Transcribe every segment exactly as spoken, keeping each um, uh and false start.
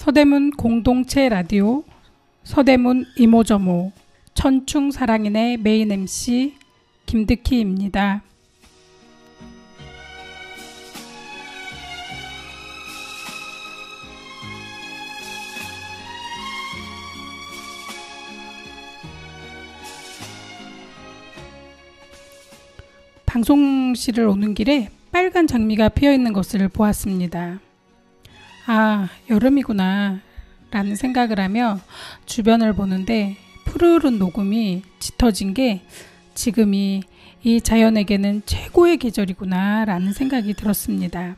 서대문 공동체 라디오 서대문 이모저모 천충사랑인의 메인 엠씨 김득희입니다. 방송실을 오는 길에 빨간 장미가 피어있는 것을 보았습니다. 아, 여름이구나 라는 생각을 하며 주변을 보는데 푸르른 녹음이 짙어진 게 지금이 이 자연에게는 최고의 계절이구나 라는 생각이 들었습니다.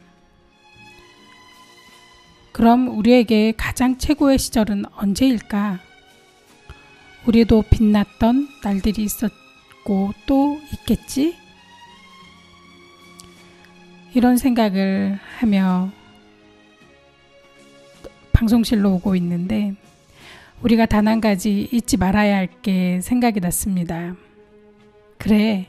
그럼 우리에게 가장 최고의 시절은 언제일까? 우리도 빛났던 날들이 있었고 또 있겠지? 이런 생각을 하며 방송실로 오고 있는데 우리가 단 한 가지 잊지 말아야 할 게 생각이 났습니다. 그래,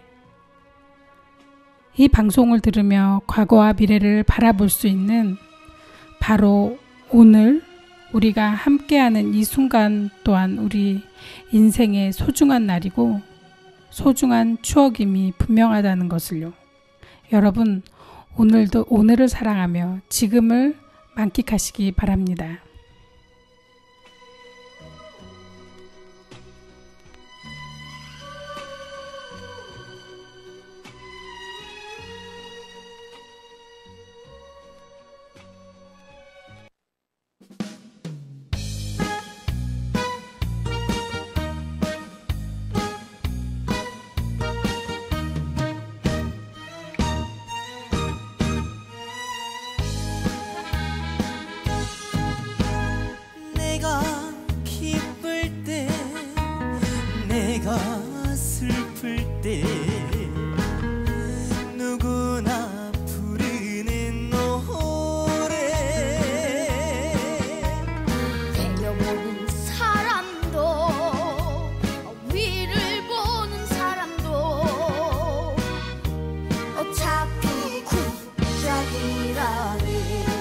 이 방송을 들으며 과거와 미래를 바라볼 수 있는 바로 오늘 우리가 함께하는 이 순간 또한 우리 인생의 소중한 날이고 소중한 추억임이 분명하다는 것을요. 여러분, 오늘도 오늘을 사랑하며 지금을 만끽하시기 바랍니다. 슬플 때 누구나 부르는 노래 내려보는 사람도 위를 보는 사람도 어차피 쿵짝이라네.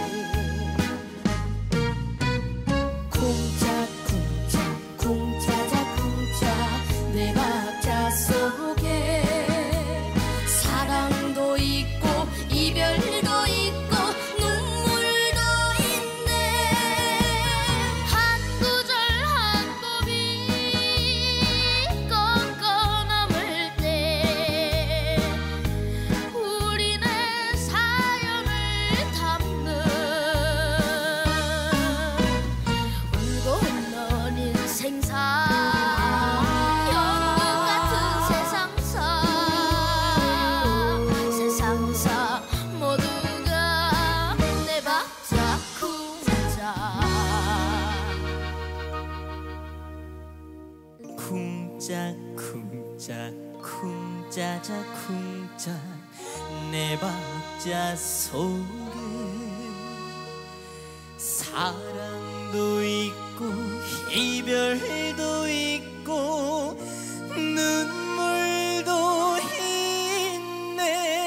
쿵짝 쿵짝 쿵짜자 쿵짝 내 박자 속에 사랑도 있고 이별도 있고 눈물도 있네. 한 구절 한 곱이 꺾어 넘을 때 우리네 사연을 담는 울고 흘러는 인생사 쿵짝 쿵짝 쿵짜자 쿵짝 내 박자 속에 사랑도 있고 이별도 있고 눈물도 있네.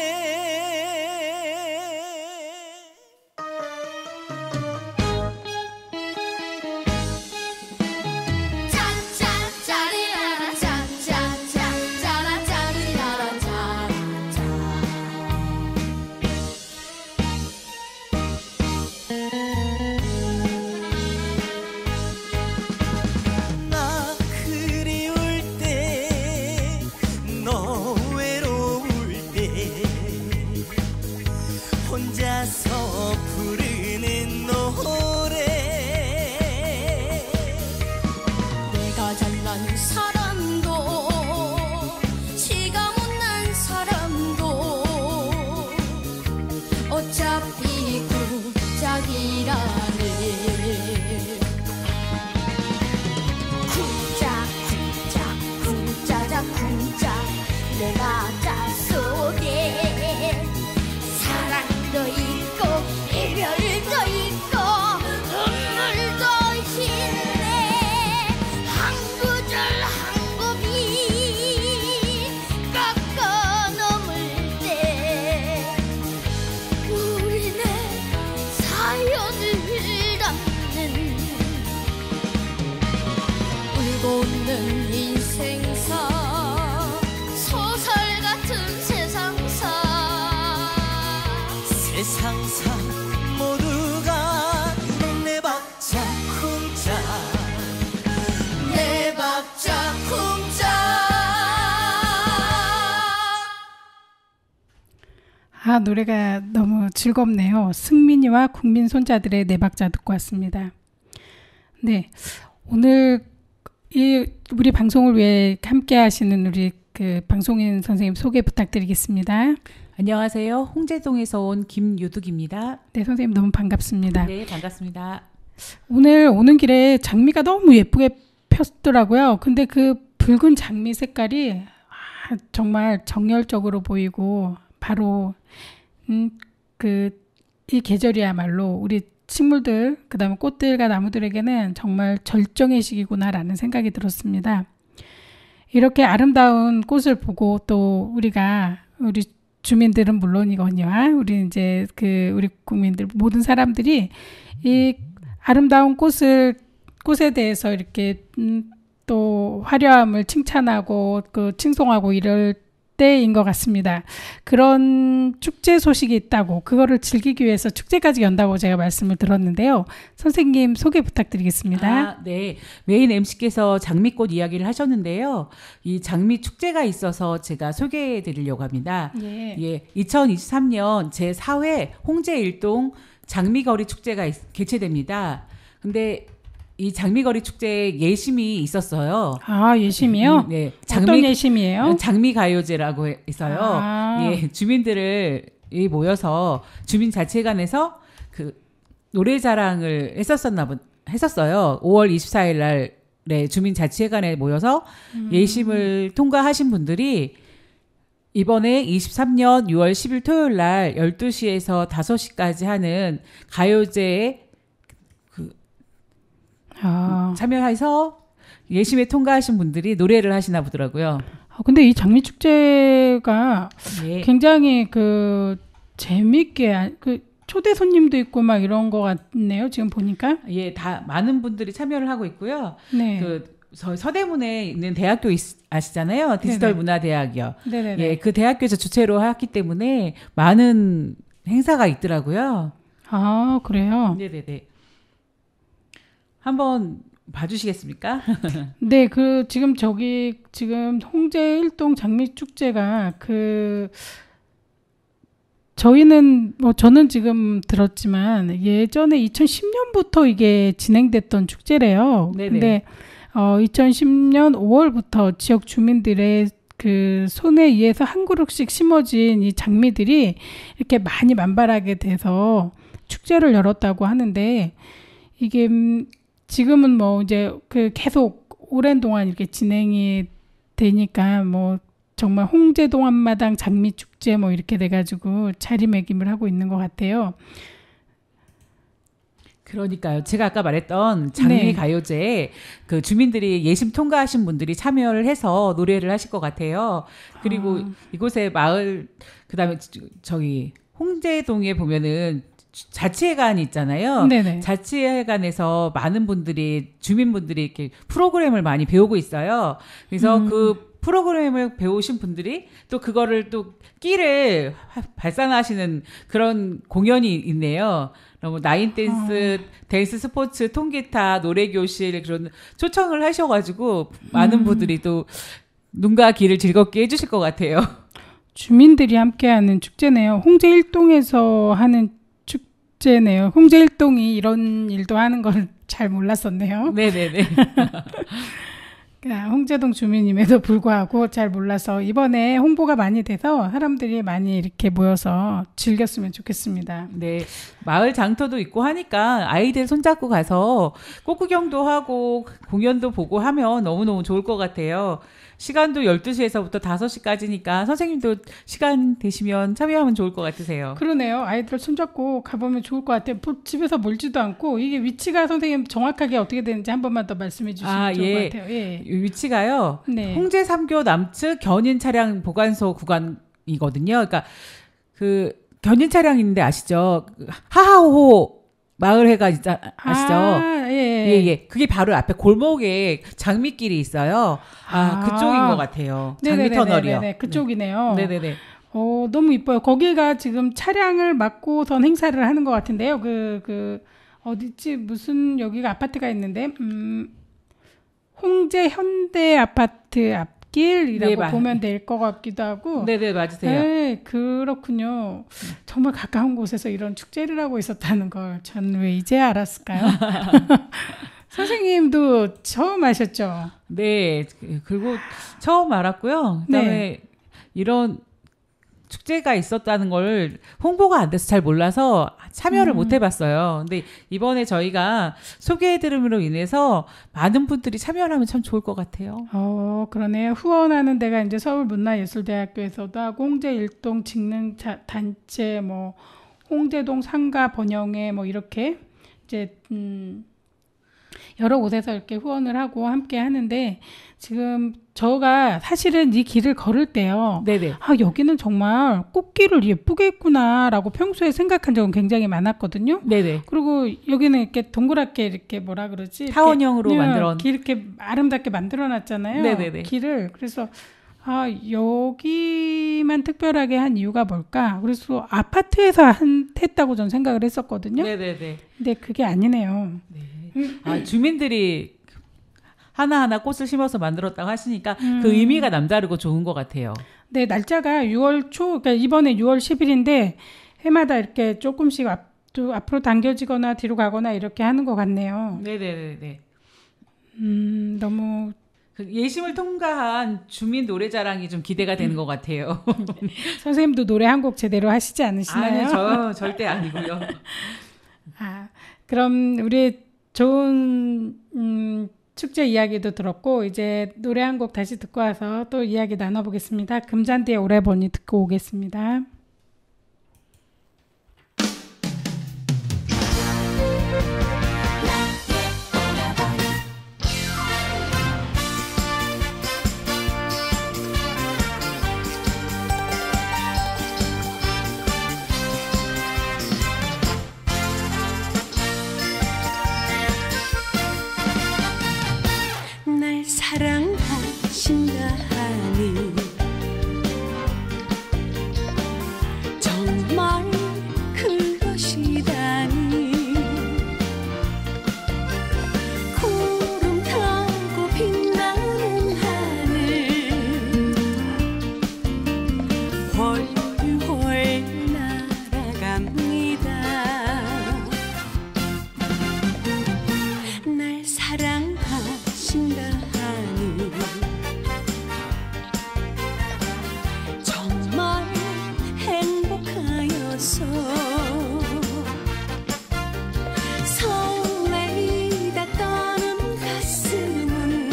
혼자서 부르는 노래 내가 잘난 사람도 지가 못난 사람도 어차피 쿵짝이라네. 쿵짝 쿵짝 쿵짜자 쿵짝 내 박자 속에 사랑도 있고 이별도 있고 눈물도 있네. 한 구절 한 곱이 꺾어 넘을 때 우리네 사연을 담는 나는 인생사 소설 같은 세상사 세상사 모두가 내 박자 쿵짝 내 박자 쿵짝. 아, 노래가 너무 즐겁네요. 승민이와 국민 손자들의 네 박자 듣고 왔습니다. 네, 오늘 이 우리 방송을 위해 함께 하시는 우리 그 방송인 선생님 소개 부탁드리겠습니다. 안녕하세요. 홍제동에서 온 김유득입니다. 네, 선생님 너무 반갑습니다. 네, 반갑습니다. 오늘 오는 길에 장미가 너무 예쁘게 폈더라고요. 근데 그 붉은 장미 색깔이 아, 정말 정열적으로 보이고 바로 음, 그 이 계절이야말로 우리 식물들, 그다음에 꽃들과 나무들에게는 정말 절정의 시기구나라는 생각이 들었습니다. 이렇게 아름다운 꽃을 보고 또 우리가 우리 주민들은 물론이거니와 우리 이제 그 우리 국민들 모든 사람들이 이 아름다운 꽃을 꽃에 대해서 이렇게 음, 또 화려함을 칭찬하고 그 칭송하고 이럴 때인 것 같습니다. 그런 축제 소식이 있다고 그거를 즐기기 위해서 축제까지 연다고 제가 말씀을 들었는데요. 선생님 소개 부탁드리겠습니다. 아, 네. 메인 엠씨께서 장미꽃 이야기를 하셨는데요. 이 장미 축제가 있어서 제가 소개해 드리려고 합니다. 예. 예, 이천이십삼 년 제사 회 홍제 일동 장미거리 축제가 있, 개최됩니다. 근데 이 장미거리 축제에 예심이 있었어요. 아, 예심이요? 음, 네. 어떤 예심이에요? 장미 가요제라고 있어요. 아. 예, 주민들을 이 모여서 주민자치회관에서 그 노래 자랑을 했었었나 보, 했었어요. 오월 이십사일 날 네, 주민자치회관에 모여서 음. 예심을 통과하신 분들이 이번에 이십삼 년 유월 십일 토요일 날 열두 시에서 다섯 시까지 하는 가요제에 아. 참여해서 예심에 통과하신 분들이 노래를 하시나 보더라고요. 아, 근데 이 장미 축제가 예. 굉장히 그 재밌게 아- 그 초대 손님도 있고 막 이런 것 같네요. 지금 보니까. 예, 다 많은 분들이 참여를 하고 있고요. 네. 그 서, 서대문에 있는 대학교 있, 아시잖아요. 디지털 네네. 문화대학이요. 네네네. 예, 그 대학교에서 주최로 했기 때문에 많은 행사가 있더라고요. 아, 그래요? 네네네. 한번 봐주시겠습니까? 네, 그 지금 저기 지금 홍제 일동 장미 축제가 그 저희는 뭐 저는 지금 들었지만 예전에 이천십 년부터 이게 진행됐던 축제래요. 네네. 근데 어 이천십 년 오월부터 지역 주민들의 그 손에 의해서 한 그루씩 심어진 이 장미들이 이렇게 많이 만발하게 돼서 축제를 열었다고 하는데 이게 음, 지금은 뭐 이제 그 계속 오랜 동안 이렇게 진행이 되니까 뭐 정말 홍제동 앞마당 장미 축제 뭐 이렇게 돼가지고 자리매김을 하고 있는 것 같아요. 그러니까요. 제가 아까 말했던 장미 네. 가요제에 그 주민들이 예심 통과하신 분들이 참여를 해서 노래를 하실 것 같아요. 그리고 아. 이곳에 마을 그다음에 저- 저기 홍제동에 보면은 자치회관이 있잖아요. 네네. 자치회관에서 많은 분들이 주민분들이 이렇게 프로그램을 많이 배우고 있어요. 그래서 음. 그 프로그램을 배우신 분들이 또 그거를 또 끼를 화- 발산하시는 그런 공연이 있네요. 뭐 나인 댄스, 댄스 스포츠, 통기타, 노래 교실 그런 초청을 하셔가지고 많은 음. 분들이 또 눈과 귀를 즐겁게 해주실 것 같아요. 주민들이 함께하는 축제네요. 홍제 일동에서 하는 축제네요. 홍제 일동이 이런 일도 하는 걸 잘 몰랐었네요. 네네네. 그러니까 홍제동 주민임에도 불구하고 잘 몰라서 이번에 홍보가 많이 돼서 사람들이 많이 이렇게 모여서 즐겼으면 좋겠습니다. 네, 마을 장터도 있고 하니까 아이들 손잡고 가서 꽃구경도 하고 공연도 보고 하면 너무너무 좋을 것 같아요. 시간도 열두 시에서부터 다섯 시까지니까 선생님도 시간 되시면 참여하면 좋을 것 같으세요. 그러네요. 아이들 손잡고 가보면 좋을 것 같아요. 뭐 집에서 멀지도 않고 이게 위치가 선생님 정확하게 어떻게 되는지 한 번만 더 말씀해 주시면 아, 좋을 예. 것 같아요. 예. 이 위치가요. 네. 홍제 삼교 남측 견인 차량 보관소 구간이거든요. 그러니까 그 견인 차량 있는데 아시죠? 하하호 마을회가 있자 아시죠? 아, 예, 예, 예. 그게 바로 앞에 골목에 장미길이 있어요. 아, 아. 그쪽인 것 같아요. 장미 터널이요. 네네네, 그쪽이네요. 네네네. 어, 너무 이뻐요. 거기가 지금 차량을 막고선 행사를 하는 것 같은데요. 그, 그, 어디지? 무슨, 여기가 아파트가 있는데, 음, 홍제 현대 아파트 앞길이라고 네, 맞- 보면 될 것 같기도 하고. 네네, 맞으세요. 네, 그렇군요. 정말 가까운 곳에서 이런 축제를 하고 있었다는 걸 전 왜 이제 알았을까요? 선생님도 처음 아셨죠? 네, 그리고 처음 알았고요. 그다음에 네. 이런 축제가 있었다는 걸 홍보가 안 돼서 잘 몰라서 참여를 음. 못 해봤어요. 근데 이번에 저희가 소개해드림으로 인해서 많은 분들이 참여를 하면 참 좋을 것 같아요. 어, 그러네요. 후원하는 데가 이제 서울문화예술대학교에서도 하고, 홍제 일동 직능단체, 뭐, 홍제동 상가 번영회, 뭐, 이렇게, 이제, 음, 여러 곳에서 이렇게 후원을 하고 함께 하는데, 지금 저가 사실은 이 길을 걸을 때요. 네네. 아, 여기는 정말 꽃길을 예쁘게 했구나라고 평소에 생각한 적은 굉장히 많았거든요. 네네. 그리고 여기는 이렇게 동그랗게 이렇게 뭐라 그러지? 이렇게 타원형으로 그냥 만들어 길 이렇게 아름답게 만들어 놨잖아요. 네네네. 길을. 그래서 아, 여기만 특별하게 한 이유가 뭘까? 그래서 아파트에서 한, 했다고 전 생각을 했었거든요. 네네네. 근데 그게 아니네요. 아, 주민들이 하나하나 꽃을 심어서 만들었다고 하시니까 음. 그 의미가 남다르고 좋은 것 같아요. 네, 날짜가 유월 초, 그러니까 이번에 유월 십일인데 해마다 이렇게 조금씩 앞, 앞으로 당겨지거나 뒤로 가거나 이렇게 하는 것 같네요. 네네네. 음, 너무 그 예심을 통과한 주민 노래자랑이 좀 기대가 되는 것 같아요. 선생님도 노래 한 곡 제대로 하시지 않으시나요? 아니, 저 절대 아니고요. 아, 그럼 우리 좋은 음, 축제 이야기도 들었고 이제 노래 한 곡 다시 듣고 와서 또 이야기 나눠보겠습니다. 금잔디의 오래 보니 듣고 오겠습니다. 날 사랑하신다 하니 정말 그것이다니 구름 타고 빛나는 하늘 훨훨 날아갑니다. 날 사랑하신다 하니 정말 행복하여서 설레이다 떠는 가슴은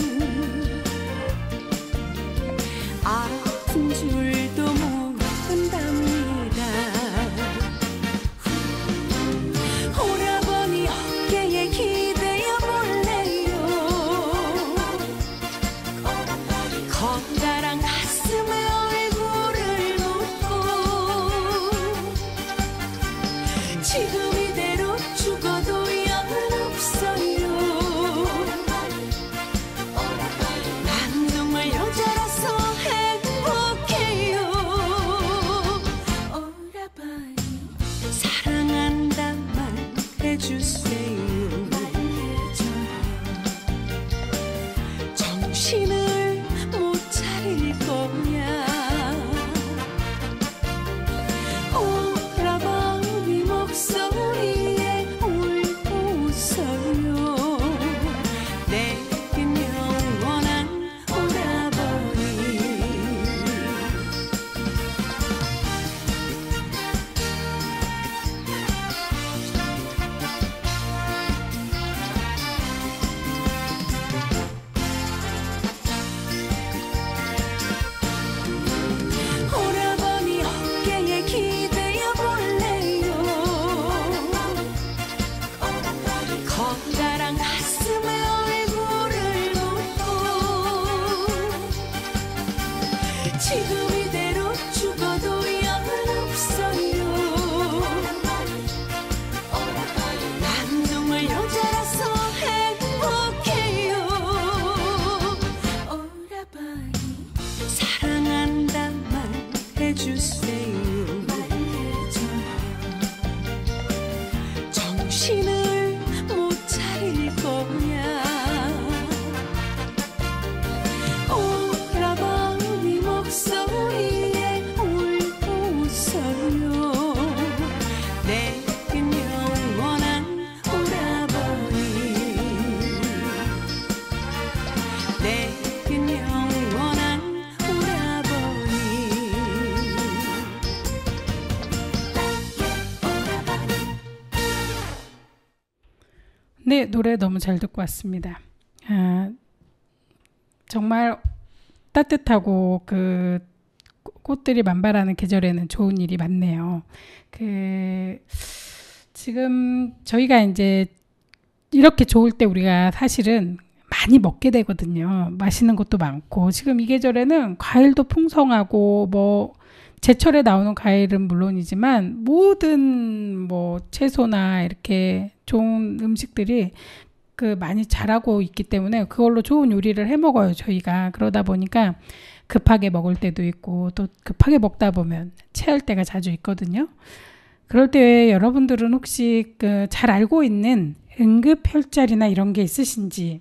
아픈 줄도 모른답니다. 오라버니 어깨에 기대어 볼래요. 커다란 가슴에 얼굴을 묻고 지금 이대로 죽어도 연없어요. 난 정말 여자라서 행복해요. 오라버니 사랑한다 말해주세요. 정신을 못 차릴 거야. 오라버니 목소리에 울고 웃어요. 내겐 영원한 오라버니. 오라버니 어깨에 기대어 볼래요. 커다란 가슴에 얼굴을 묻고 지금 이대로 죽어도 연없어요. 난 네, 노래 너무 잘 듣고 왔습니다. 아, 정말 따뜻하고 그 꽃들이 만발하는 계절에는 좋은 일이 많네요. 그 지금 저희가 이제 이렇게 좋을 때 우리가 사실은 많이 먹게 되거든요. 맛있는 것도 많고 지금 이 계절에는 과일도 풍성하고 뭐 제철에 나오는 과일은 물론이지만 모든 뭐 채소나 이렇게 좋은 음식들이 그 많이 자라고 있기 때문에 그걸로 좋은 요리를 해 먹어요, 저희가. 그러다 보니까 급하게 먹을 때도 있고 또 급하게 먹다 보면 체할 때가 자주 있거든요. 그럴 때 여러분들은 혹시 그 잘 알고 있는 응급 혈자리나 이런 게 있으신지,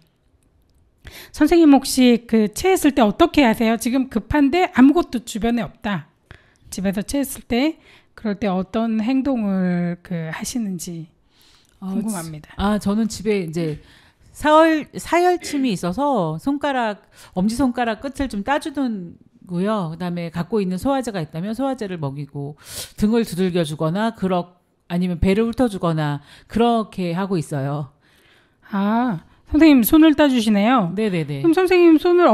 선생님 혹시 그 체했을 때 어떻게 하세요? 지금 급한데 아무것도 주변에 없다. 집에서 체했을 때 그럴 때 어떤 행동을 그 하시는지 궁금합니다. 아, 저는 집에 이제 사열, 사열침이 있어서 손가락, 엄지손가락 끝을 좀 따주는고요. 그다음에 갖고 있는 소화제가 있다면 소화제를 먹이고 등을 두들겨 주거나 그렇 아니면 배를 훑어주거나 그렇게 하고 있어요. 아, 선생님 손을 따주시네요. 네네네. 그럼 선생님 손을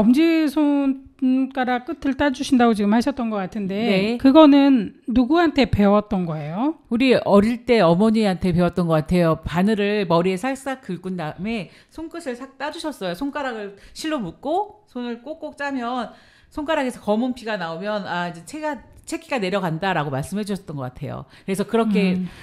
엄지손가락 끝을 따주신다고 지금 하셨던 것 같은데 네. 그거는 누구한테 배웠던 거예요? 우리 어릴 때 어머니한테 배웠던 것 같아요. 바늘을 머리에 싹싹 긁은 다음에 손끝을 싹 따주셨어요. 손가락을 실로 묶고 손을 꼭꼭 짜면 손가락에서 검은 피가 나오면 아 이제 체가 체기가 내려간다라고 말씀해 주셨던 것 같아요. 그래서 그렇게 음.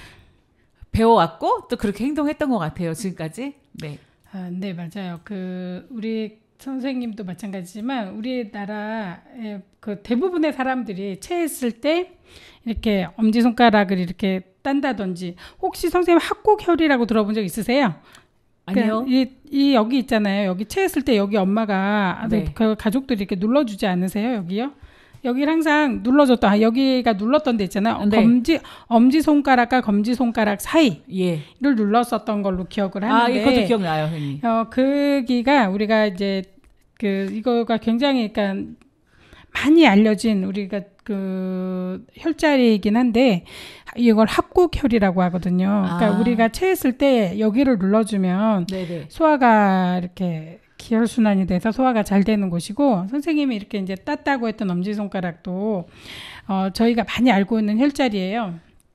배워왔고 또 그렇게 행동했던 것 같아요. 지금까지. 네. 아, 네, 맞아요. 그 우리 선생님도 마찬가지지만 우리나라의 그 대부분의 사람들이 체했을 때 이렇게 엄지손가락을 이렇게 딴다든지, 혹시 선생님 합곡혈이라고 들어본 적 있으세요? 아니요. 그 이, 이 여기 있잖아요. 여기 체했을 때 여기 엄마가 네. 그 가족들이 이렇게 눌러주지 않으세요? 여기요? 여기를 항상 눌러줬던, 아, 여기가 눌렀던 데 있잖아요. 네. 검지, 엄지손가락과 검지손가락 사이를 예. 눌렀었던 걸로 기억을 아, 하는데. 이것도 기억나요, 형님. 어, 거기가 우리가 이제 그 이거가 굉장히 그러니까 많이 알려진 우리가 그 혈자리이긴 한데 이걸 합곡혈이라고 하거든요. 그러니까 아. 우리가 체했을 때 여기를 눌러주면 네네. 소화가 이렇게 기혈순환이 돼서 소화가 잘 되는 곳이고, 선생님이 이렇게 이제 땄다고 했던 엄지손가락도 어, 저희가 많이 알고 있는 혈자리예요.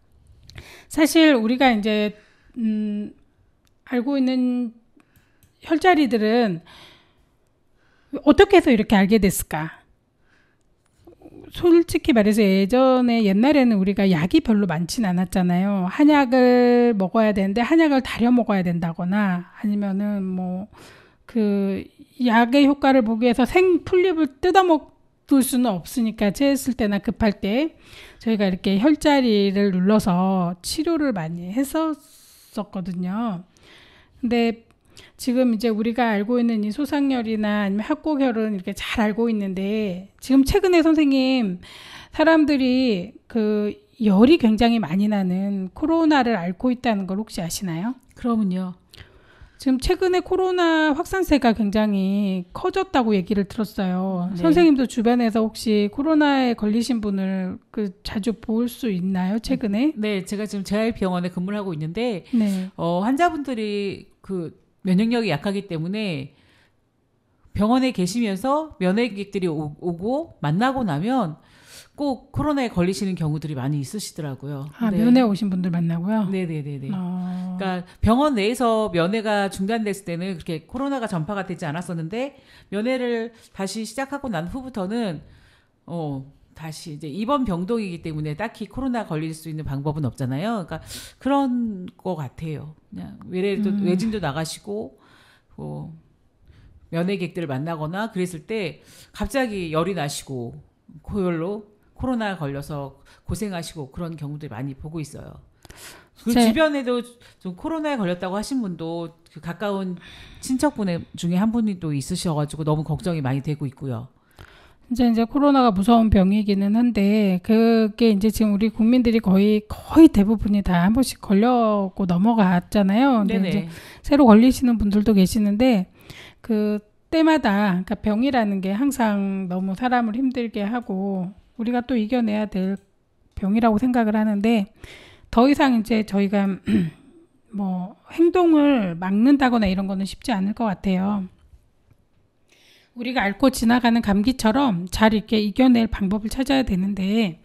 사실 우리가 이제 음, 알고 있는 혈자리들은 어떻게 해서 이렇게 알게 됐을까? 솔직히 말해서 예전에 옛날에는 우리가 약이 별로 많진 않았잖아요. 한약을 먹어야 되는데 한약을 다려 먹어야 된다거나 아니면은 뭐 그 약의 효과를 보기 위해서 생 풀잎을 뜯어 먹을 수는 없으니까 체했을 때나 급할 때 저희가 이렇게 혈자리를 눌러서 치료를 많이 했었거든요. 근데 지금 이제 우리가 알고 있는 이 소상열이나 아니면 합곡혈은 이렇게 잘 알고 있는데, 지금 최근에 선생님 사람들이 그 열이 굉장히 많이 나는 코로나를 앓고 있다는 걸 혹시 아시나요? 그러면요. 지금 최근에 코로나 확산세가 굉장히 커졌다고 얘기를 들었어요. 네. 선생님도 주변에서 혹시 코로나에 걸리신 분을 그 자주 볼 수 있나요? 최근에? 네, 제가 지금 제아이병원에 근무를 하고 있는데 네. 어, 환자분들이 그 면역력이 약하기 때문에 병원에 계시면서 면회객들이 오, 오고 만나고 나면 꼭 코로나에 걸리시는 경우들이 많이 있으시더라고요. 아, 네. 면회 오신 분들 만나고요? 네네네네. 어... 그러니까 병원 내에서 면회가 중단됐을 때는 그렇게 코로나가 전파가 되지 않았었는데 면회를 다시 시작하고 난 후부터는 어 다시 이제 입원 병동이기 때문에 딱히 코로나 걸릴 수 있는 방법은 없잖아요. 그러니까 그런 거 같아요. 그냥 외래도 음. 외진도 나가시고 뭐 면회객들을 만나거나 그랬을 때 갑자기 열이 나시고 고열로 코로나 걸려서 고생하시고 그런 경우들 많이 보고 있어요. 그 제... 주변에도 좀 코로나에 걸렸다고 하신 분도 그 가까운 친척분 중에 한 분이 또 있으셔가지고 너무 걱정이 많이 되고 있고요. 이제 이제 코로나가 무서운 병이기는 한데, 그게 이제 지금 우리 국민들이 거의 거의 대부분이 다 한 번씩 걸렸고 넘어갔잖아요. 근데 네네. 이제 새로 걸리시는 분들도 계시는데, 그 때마다 그러니까 병이라는 게 항상 너무 사람을 힘들게 하고 우리가 또 이겨내야 될 병이라고 생각을 하는데, 더 이상 이제 저희가 뭐 행동을 막는다거나 이런 거는 쉽지 않을 것 같아요. 우리가 앓고 지나가는 감기처럼 잘 이렇게 이겨낼 방법을 찾아야 되는데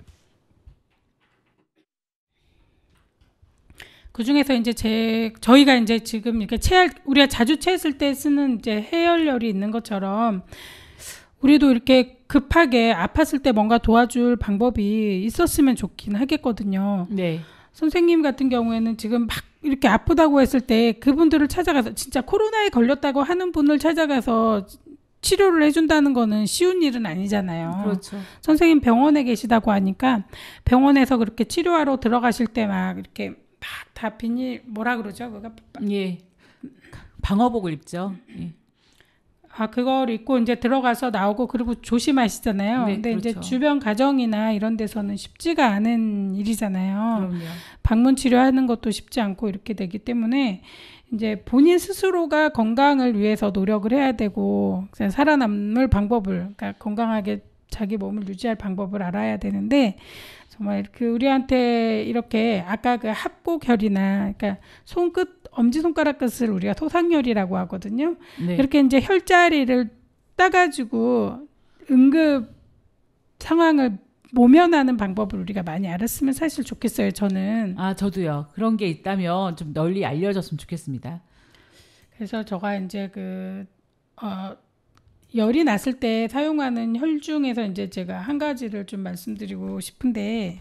그 중에서 이제 제 저희가 이제 지금 이렇게 체할 우리가 자주 체했을 때 쓰는 이제 해열열이 있는 것처럼 우리도 이렇게 급하게 아팠을 때 뭔가 도와줄 방법이 있었으면 좋긴 하겠거든요. 네. 선생님 같은 경우에는 지금 막 이렇게 아프다고 했을 때 그분들을 찾아가서 진짜 코로나에 걸렸다고 하는 분을 찾아가서 치료를 해준다는 거는 쉬운 일은 아니잖아요. 그렇죠. 선생님 병원에 계시다고 하니까 병원에서 그렇게 치료하러 들어가실 때 막 이렇게 막 다 비닐 뭐라 그러죠? 그거 예. 방어복을 입죠. 예. 아 그걸 입고 이제 들어가서 나오고 그리고 조심하시잖아요. 네, 근데 그렇죠. 이제 주변 가정이나 이런 데서는 쉽지가 않은 일이잖아요. 그럼요. 방문 치료하는 것도 쉽지 않고 이렇게 되기 때문에 이제 본인 스스로가 건강을 위해서 노력을 해야 되고 살아남을 방법을 그러니까 건강하게 자기 몸을 유지할 방법을 알아야 되는데 정말 그 우리한테 이렇게 아까 그 합곡혈이나 그러니까 손끝 엄지 손가락 끝을 우리가 토상혈이라고 하거든요. 네. 그렇게 이제 혈자리를 따가지고 응급 상황을 모면하는 방법을 우리가 많이 알았으면 사실 좋겠어요. 저는. 아, 저도요. 그런 게 있다면 좀 널리 알려졌으면 좋겠습니다. 그래서 제가 이제 그 어, 열이 났을 때 사용하는 혈 중에서 이제 제가 한 가지를 좀 말씀드리고 싶은데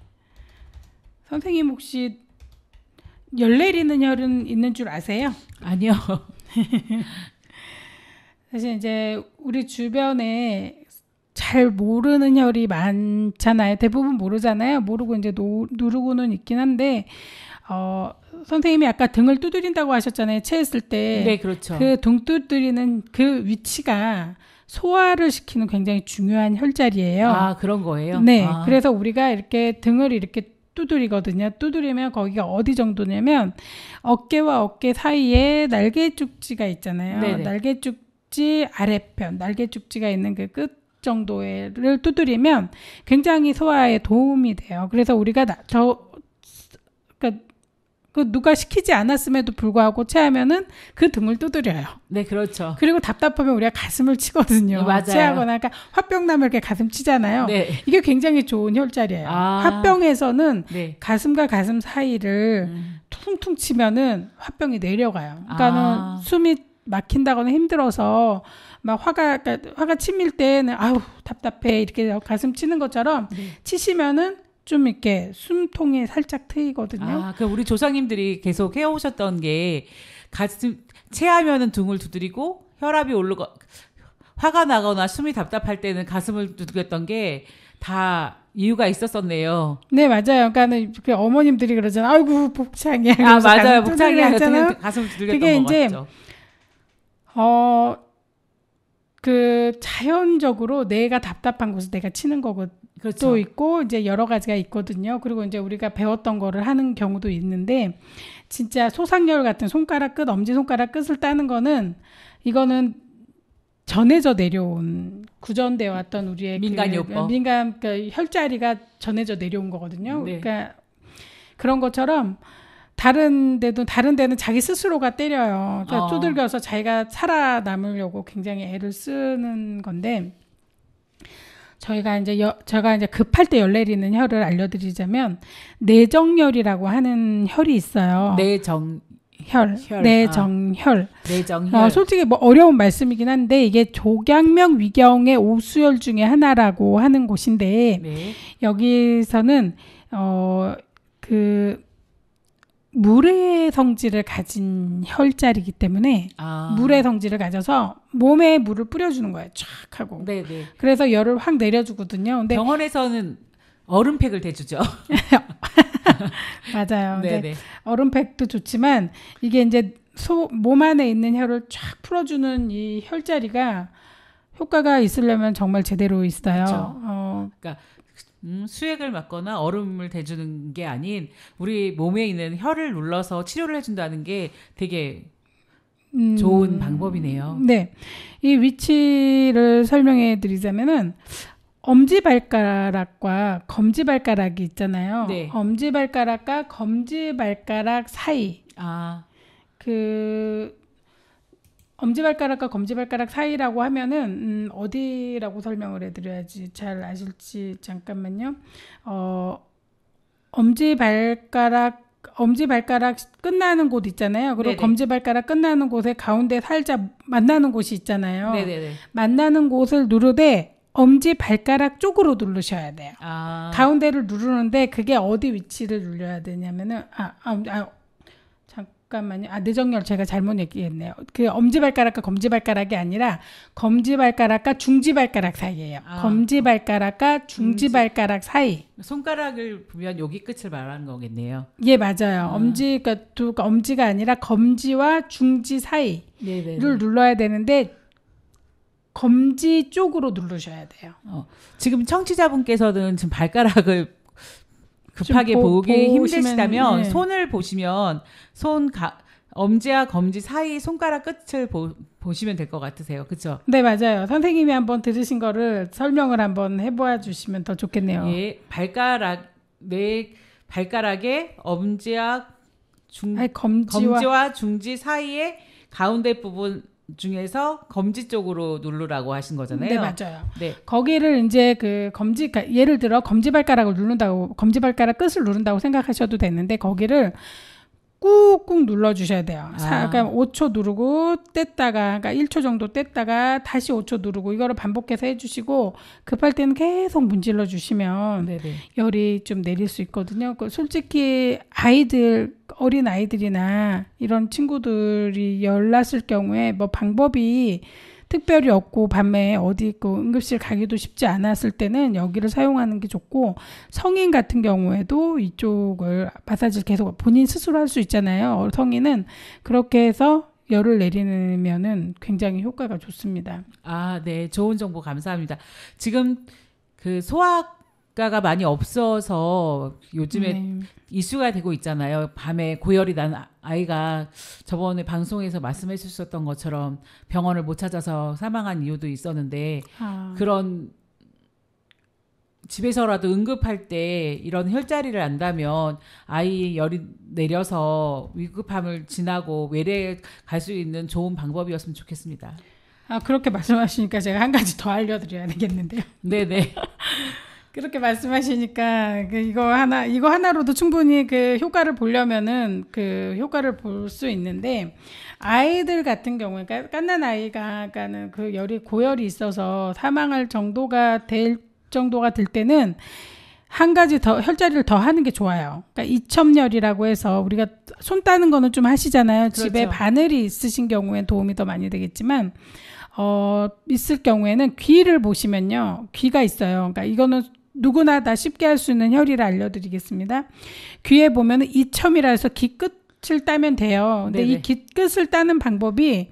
선생님 혹시 열 내리는 혈은 있는 줄 아세요? 아니요. 사실 이제 우리 주변에 잘 모르는 혈이 많잖아요. 대부분 모르잖아요. 모르고 이제 노, 누르고는 있긴 한데 어, 선생님이 아까 등을 두드린다고 하셨잖아요. 체했을 때. 네, 그렇죠. 그 등 두드리는 그 위치가 소화를 시키는 굉장히 중요한 혈자리예요. 아, 그런 거예요? 네. 아. 그래서 우리가 이렇게 등을 이렇게 두드리거든요. 두드리면 거기가 어디 정도냐면 어깨와 어깨 사이에 날개죽지가 있잖아요. 네네. 날개죽지 아래편, 날개죽지가 있는 그 끝 정도를 두드리면 굉장히 소화에 도움이 돼요. 그래서 우리가 나, 저 그러니까 그 누가 시키지 않았음에도 불구하고 체하면은 그 등을 두드려요. 네, 그렇죠. 그리고 답답하면 우리가 가슴을 치거든요. 네, 맞아요. 체하거나 그러니까 화병 나면 이렇게 가슴 치잖아요. 네. 이게 굉장히 좋은 혈자리예요. 아. 화병에서는 네. 가슴과 가슴 사이를 음. 퉁퉁 치면은 화병이 내려가요. 그러니까는 아. 숨이 막힌다거나 힘들어서 막 화가 그러니까 화가 치밀 때는 아우 답답해 이렇게 가슴 치는 것처럼 네. 치시면은 좀 이렇게 숨통이 살짝 트이거든요. 아, 그 우리 조상님들이 계속 해오셨던 게 가슴 체하면은 등을 두드리고 혈압이 오르고 화가 나거나 숨이 답답할 때는 가슴을 두드렸던 게 다 이유가 있었었네요. 네 맞아요. 그러니까는 그 어머님들이 그러잖아요. 아이고 복창이야. 아, 그러면서 맞아요. 가슴 복창이 두드리고 하잖아요. 가슴을 두드렸던 그게 거 이제 같죠. 어, 그 자연적으로 내가 답답한 곳을 내가 치는 거고 그렇죠. 또 있고 이제 여러 가지가 있거든요. 그리고 이제 우리가 배웠던 거를 하는 경우도 있는데 진짜 소상열 같은 손가락 끝, 엄지 손가락 끝을 따는 거는 이거는 전해져 내려온 구전되어 왔던 우리의 민간요법. 그, 민간 그 혈자리가 전해져 내려온 거거든요. 네. 그러니까 그런 것처럼 다른 데도 다른 데는 자기 스스로가 때려요. 그러니까 어. 두들겨서 자기가 살아남으려고 굉장히 애를 쓰는 건데 저희가 이제 여, 제가 이제 급할 때 열 내리는 혈을 알려드리자면 내정열이라고 하는 혈이 있어요. 내정 혈, 혈. 내정혈. 내정혈. 어, 솔직히 뭐 어려운 말씀이긴 한데 이게 조경명 위경의 오수혈 중에 하나라고 하는 곳인데 네. 여기서는 어, 그 물의 성질을 가진 혈자리이기 때문에 아. 물의 성질을 가져서 몸에 물을 뿌려주는 거예요. 쫙 하고. 네, 네. 그래서 열을 확 내려주거든요. 근데 병원에서는 얼음팩을 대주죠. 맞아요. 네, 근데 네. 얼음팩도 좋지만 이게 이제 소, 몸 안에 있는 혈을 쫙 풀어주는 이 혈자리가 효과가 있으려면 정말 제대로 있어요. 그렇죠. 어, 그러니까 음, 수액을 맞거나 얼음을 대주는 게 아닌 우리 몸에 있는 혈을 눌러서 치료를 해준다는 게 되게 음, 좋은 방법이네요. 네. 이 위치를 설명해 드리자면은, 엄지발가락과 검지발가락이 있잖아요. 네. 엄지발가락과 검지발가락 사이. 아, 그 엄지발가락과 검지발가락 사이라고 하면은 음, 어디라고 설명을 해드려야지 잘 아실지 잠깐만요. 어, 엄지발가락 엄지발가락 끝나는 곳 있잖아요. 그리고 네네. 검지발가락 끝나는 곳에 가운데 살짝 만나는 곳이 있잖아요. 네네네. 만나는 곳을 누르되 엄지발가락 쪽으로 누르셔야 돼요. 아, 가운데를 누르는데 그게 어디 위치를 눌려야 되냐면은 아, 아, 아 잠깐만요. 아, 뇌정렬 제가 잘못 얘기했네요. 그 엄지발가락과 검지발가락이 아니라 검지발가락과 중지발가락 사이예요. 아. 검지발가락과 중지발가락 사이. 손가락을 보면 여기 끝을 말하는 거겠네요. 예, 맞아요. 아. 엄지, 그러니까 두, 엄지가 아니라 검지와 중지 사이를 네네. 눌러야 되는데 검지 쪽으로 누르셔야 돼요. 어, 지금 청취자분께서는 지금 발가락을 급하게 좀 보- 보기 보시면, 힘드시다면 네. 손을 보시면 손 가, 엄지와 검지 사이 손가락 끝을 보, 보시면 될 것 같으세요. 그렇죠? 네, 맞아요. 선생님이 한번 들으신 거를 설명을 한번 해보아 주시면 더 좋겠네요. 예, 발가락 내 발가락의 엄지와 중 아니, 검지와, 검지와 중지 사이의 가운데 부분 중에서 검지 쪽으로 누르라고 하신 거잖아요. 네, 맞아요. 네. 거기를 이제 그 검지, 예를 들어 검지발가락을 누른다고, 검지발가락 끝을 누른다고 생각하셔도 되는데, 거기를 꾹꾹 눌러주셔야 돼요. 사, 아. 그러니까 오 초 누르고 뗐다가, 그러니까 일 초 정도 뗐다가 다시 오 초 누르고, 이거를 반복해서 해주시고, 급할 때는 계속 문질러 주시면 네네. 열이 좀 내릴 수 있거든요. 그 솔직히 아이들, 어린 아이들이나 이런 친구들이 열 났을 경우에 뭐 방법이 특별히 없고 밤에 어디 그 응급실 가기도 쉽지 않았을 때는 여기를 사용하는 게 좋고, 성인 같은 경우에도 이쪽을 마사지를 계속 본인 스스로 할 수 있잖아요. 성인은 그렇게 해서 열을 내리면은 굉장히 효과가 좋습니다. 아, 네. 좋은 정보 감사합니다. 지금 그 소아과가 많이 없어서 요즘에 네. 이슈가 되고 있잖아요. 밤에 고열이 난 아- 아이가 저번에 방송에서 말씀해 주셨던 것처럼 병원을 못 찾아서 사망한 이유도 있었는데 아, 그런 집에서라도 응급할 때 이런 혈자리를 안다면 아이 열이 내려서 위급함을 지나고 외래에 갈 수 있는 좋은 방법이었으면 좋겠습니다. 아, 그렇게 말씀하시니까 제가 한 가지 더 알려드려야 되겠는데요. 네네. 그렇게 말씀하시니까 그 이거 하나 이거 하나로도 충분히 그 효과를 보려면은 그 효과를 볼 수 있는데, 아이들 같은 경우에 그러니까 갓난 아이가 그러니까는 그 열이 고열이 있어서 사망할 정도가 될 정도가 될 때는 한 가지 더 혈자리를 더 하는 게 좋아요. 그러니까 이첨열이라고 해서 우리가 손 따는 거는 좀 하시잖아요. 집에 그렇죠. 바늘이 있으신 경우엔 도움이 더 많이 되겠지만 어 있을 경우에는 귀를 보시면요. 귀가 있어요. 그러니까 이거는 누구나 다 쉽게 할 수 있는 혈이라 알려드리겠습니다. 귀에 보면은 이첨이라 해서 귀 끝을 따면 돼요. 근데 네네. 이 귀 끝을 따는 방법이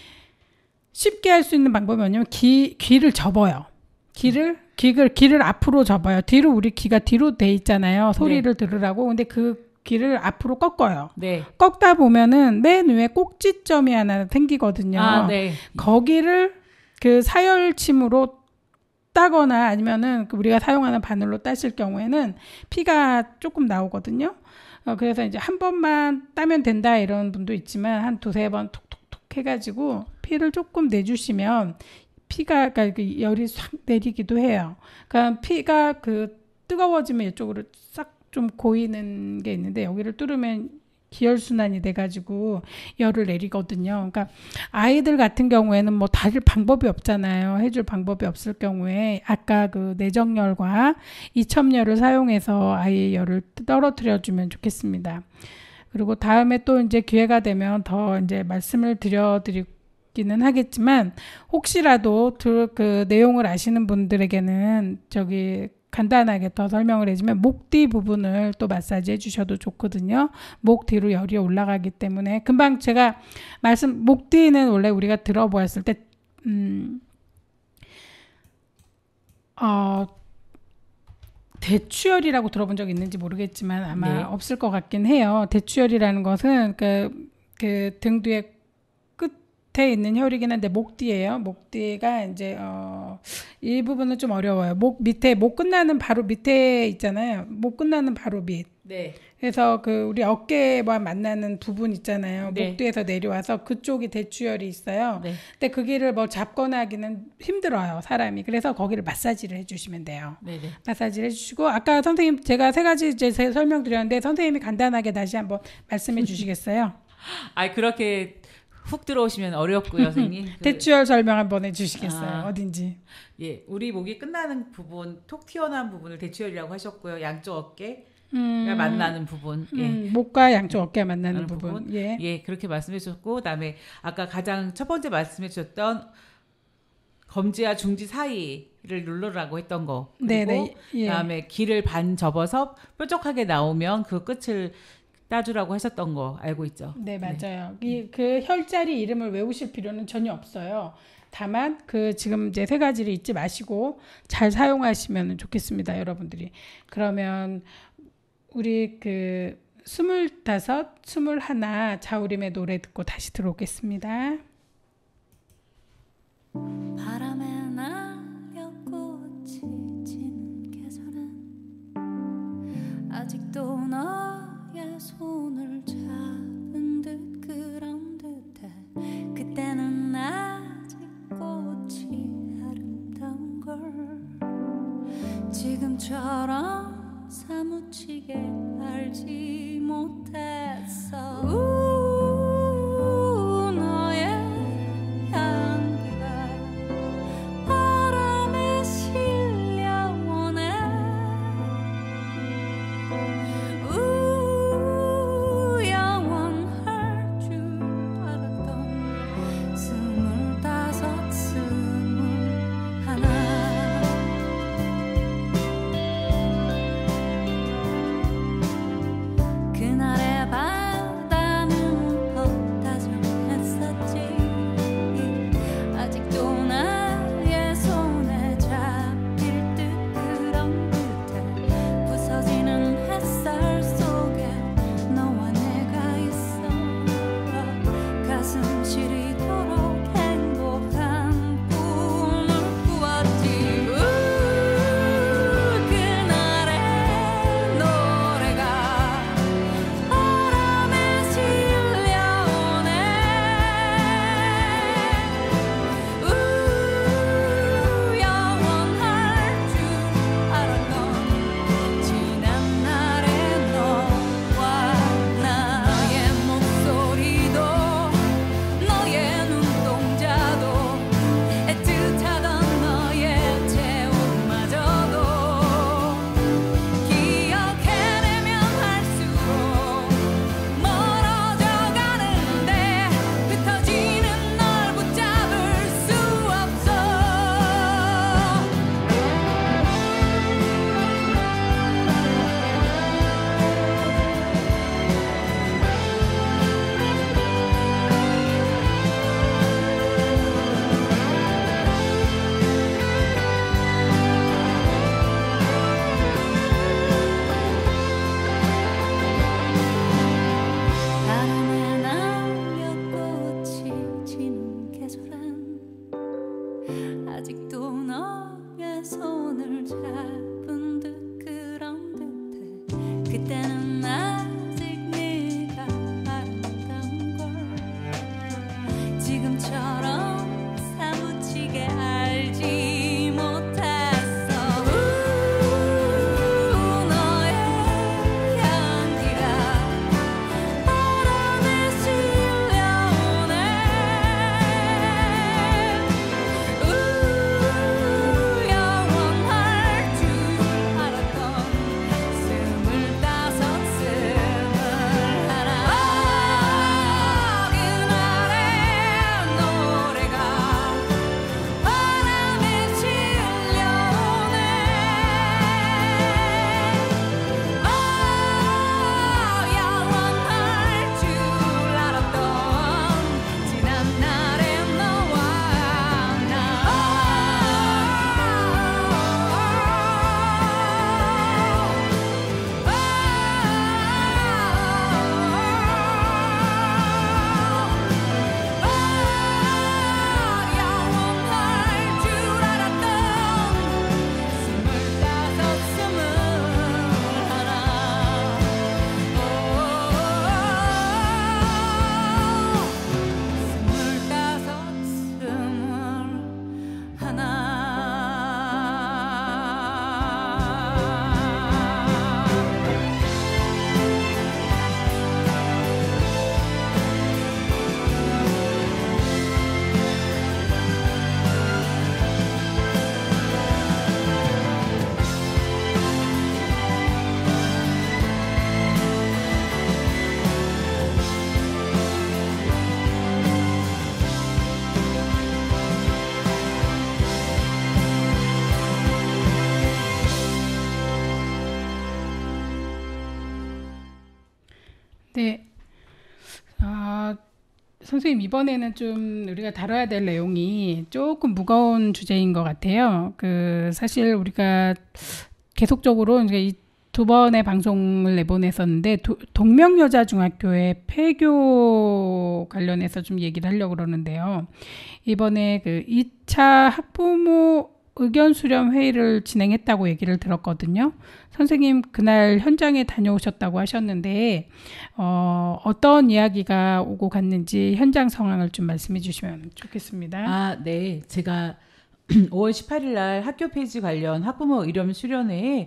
쉽게 할 수 있는 방법이 뭐냐면 귀, 귀를 접어요. 귀를, 귀를, 귀를 앞으로 접어요. 뒤로 우리 귀가 뒤로 돼 있잖아요. 소리를 들으라고. 근데 그 귀를 앞으로 꺾어요. 네. 꺾다 보면은 맨 위에 꼭지점이 하나 생기거든요. 아, 네. 거기를 그 사열침으로 따거나 아니면은 그 우리가 사용하는 바늘로 따실 경우에는 피가 조금 나오거든요. 어, 그래서 이제 한 번만 따면 된다 이런 분도 있지만 한 두세 번 톡톡톡 해가지고 피를 조금 내주시면 피가, 그러니까 그 열이 싹 내리기도 해요. 그러니까 피가 그 뜨거워지면 이쪽으로 싹 좀 고이는 게 있는데 여기를 뚫으면 기혈순환이 돼가지고 열을 내리거든요. 그러니까 아이들 같은 경우에는 뭐 다를 방법이 없잖아요. 해줄 방법이 없을 경우에 아까 그 내정열과 이첨열을 사용해서 아이의 열을 떨어뜨려주면 좋겠습니다. 그리고 다음에 또 이제 기회가 되면 더 이제 말씀을 드려드리기는 하겠지만 혹시라도 그 내용을 아시는 분들에게는 저기 간단하게 더 설명을 해주면 목 뒤 부분을 또 마사지 해주셔도 좋거든요. 목 뒤로 열이 올라가기 때문에 금방 제가 말씀 목 뒤는 원래 우리가 들어보았을 때 음, 어, 대추열이라고 들어본 적 있는지 모르겠지만 아마 네. 없을 것 같긴 해요. 대추열이라는 것은 그, 그 등 뒤에 밑에 있는 혈이긴 한데 목 뒤에요. 목 뒤가 이제 어, 이 부분은 좀 어려워요. 목 밑에 목 끝나는 바로 밑에 있잖아요. 목 끝나는 바로 밑. 네. 그래서 그 우리 어깨와 만나는 부분 있잖아요. 네. 목 뒤에서 내려와서 그쪽이 대추혈이 있어요. 네. 근데 거기를 뭐 잡거나 하기는 힘들어요, 사람이. 그래서 거기를 마사지를 해주시면 돼요. 네, 네. 마사지를 해주시고 아까 선생님 제가 세 가지 이제 세- 설명드렸는데 선생님이 간단하게 다시 한번 말씀해 주시겠어요? 아, 그렇게 훅 들어오시면 어렵고요, 선생님. 그, 대추혈 설명 한번 해주시겠어요? 아. 어딘지. 예, 우리 목이 끝나는 부분, 톡 튀어나온 부분을 대추혈이라고 하셨고요. 양쪽 어깨 음, 만나는 부분. 예. 음, 목과 양쪽 어깨가 만나는 하는 부분. 부분. 예. 예, 그렇게 말씀해 주셨고, 그다음에 아까 가장 첫 번째 말씀해 주셨던 검지와 중지 사이를 눌러라고 했던 거. 그리고 네네. 예. 그다음에 길을 반 접어서 뾰족하게 나오면 그 끝을 따주라고 하셨던 거 알고 있죠? 네, 맞아요. 이 그 혈자리 이름을 외우실 필요는 전혀 없어요. 다만 그 지금 이제 세 가지를 잊지 마시고 잘 사용하시면 좋겠습니다, 여러분들이. 그러면 우리 그 스물다섯, 스물하나 자우림의 노래 듣고 다시 들어오겠습니다. 바람에 날려 꽃이 지는 계절은 아직도 너의 손을 잡은 듯 그런 듯해. 그때는 아직 꽃이 아름다운 걸 지금처럼 사무치게 알지 못했어. 우, 너의 향기가 바람에 실려오네. 우, 영원할 줄 알았던 스물다섯, 스물하나. 그날의 바다는 더 다정했었지. 아직도 나의 손에 잡힐 듯 그런 듯해. 부서지는 햇살 속에 너와 내가 있어. 가슴 시리도록 행복한 꿈을 꾸었지. 우, 그날의 노래가 바람에 실려오네. 우, 영원할 줄 알았던 지난 날의 너와 나의 목소리도 너의 네. 아, 선생님 이번에는 좀 우리가 다뤄야 될 내용이 조금 무거운 주제인 것 같아요. 그 사실 우리가 계속적으로 이제 이 두 번의 방송을 내보냈었는데 도, 동명여자중학교의 폐교 관련해서 좀 얘기를 하려고 그러는데요. 이번에 그 이 차 학부모 의견 수렴 회의를 진행했다고 얘기를 들었거든요. 선생님 그날 현장에 다녀오셨다고 하셨는데 어, 어떤 이야기가 오고 갔는지 현장 상황을 좀 말씀해 주시면 좋겠습니다. 아, 네. 제가 오월 십팔일 날 학교 폐지 관련 학부모 의견 수련회에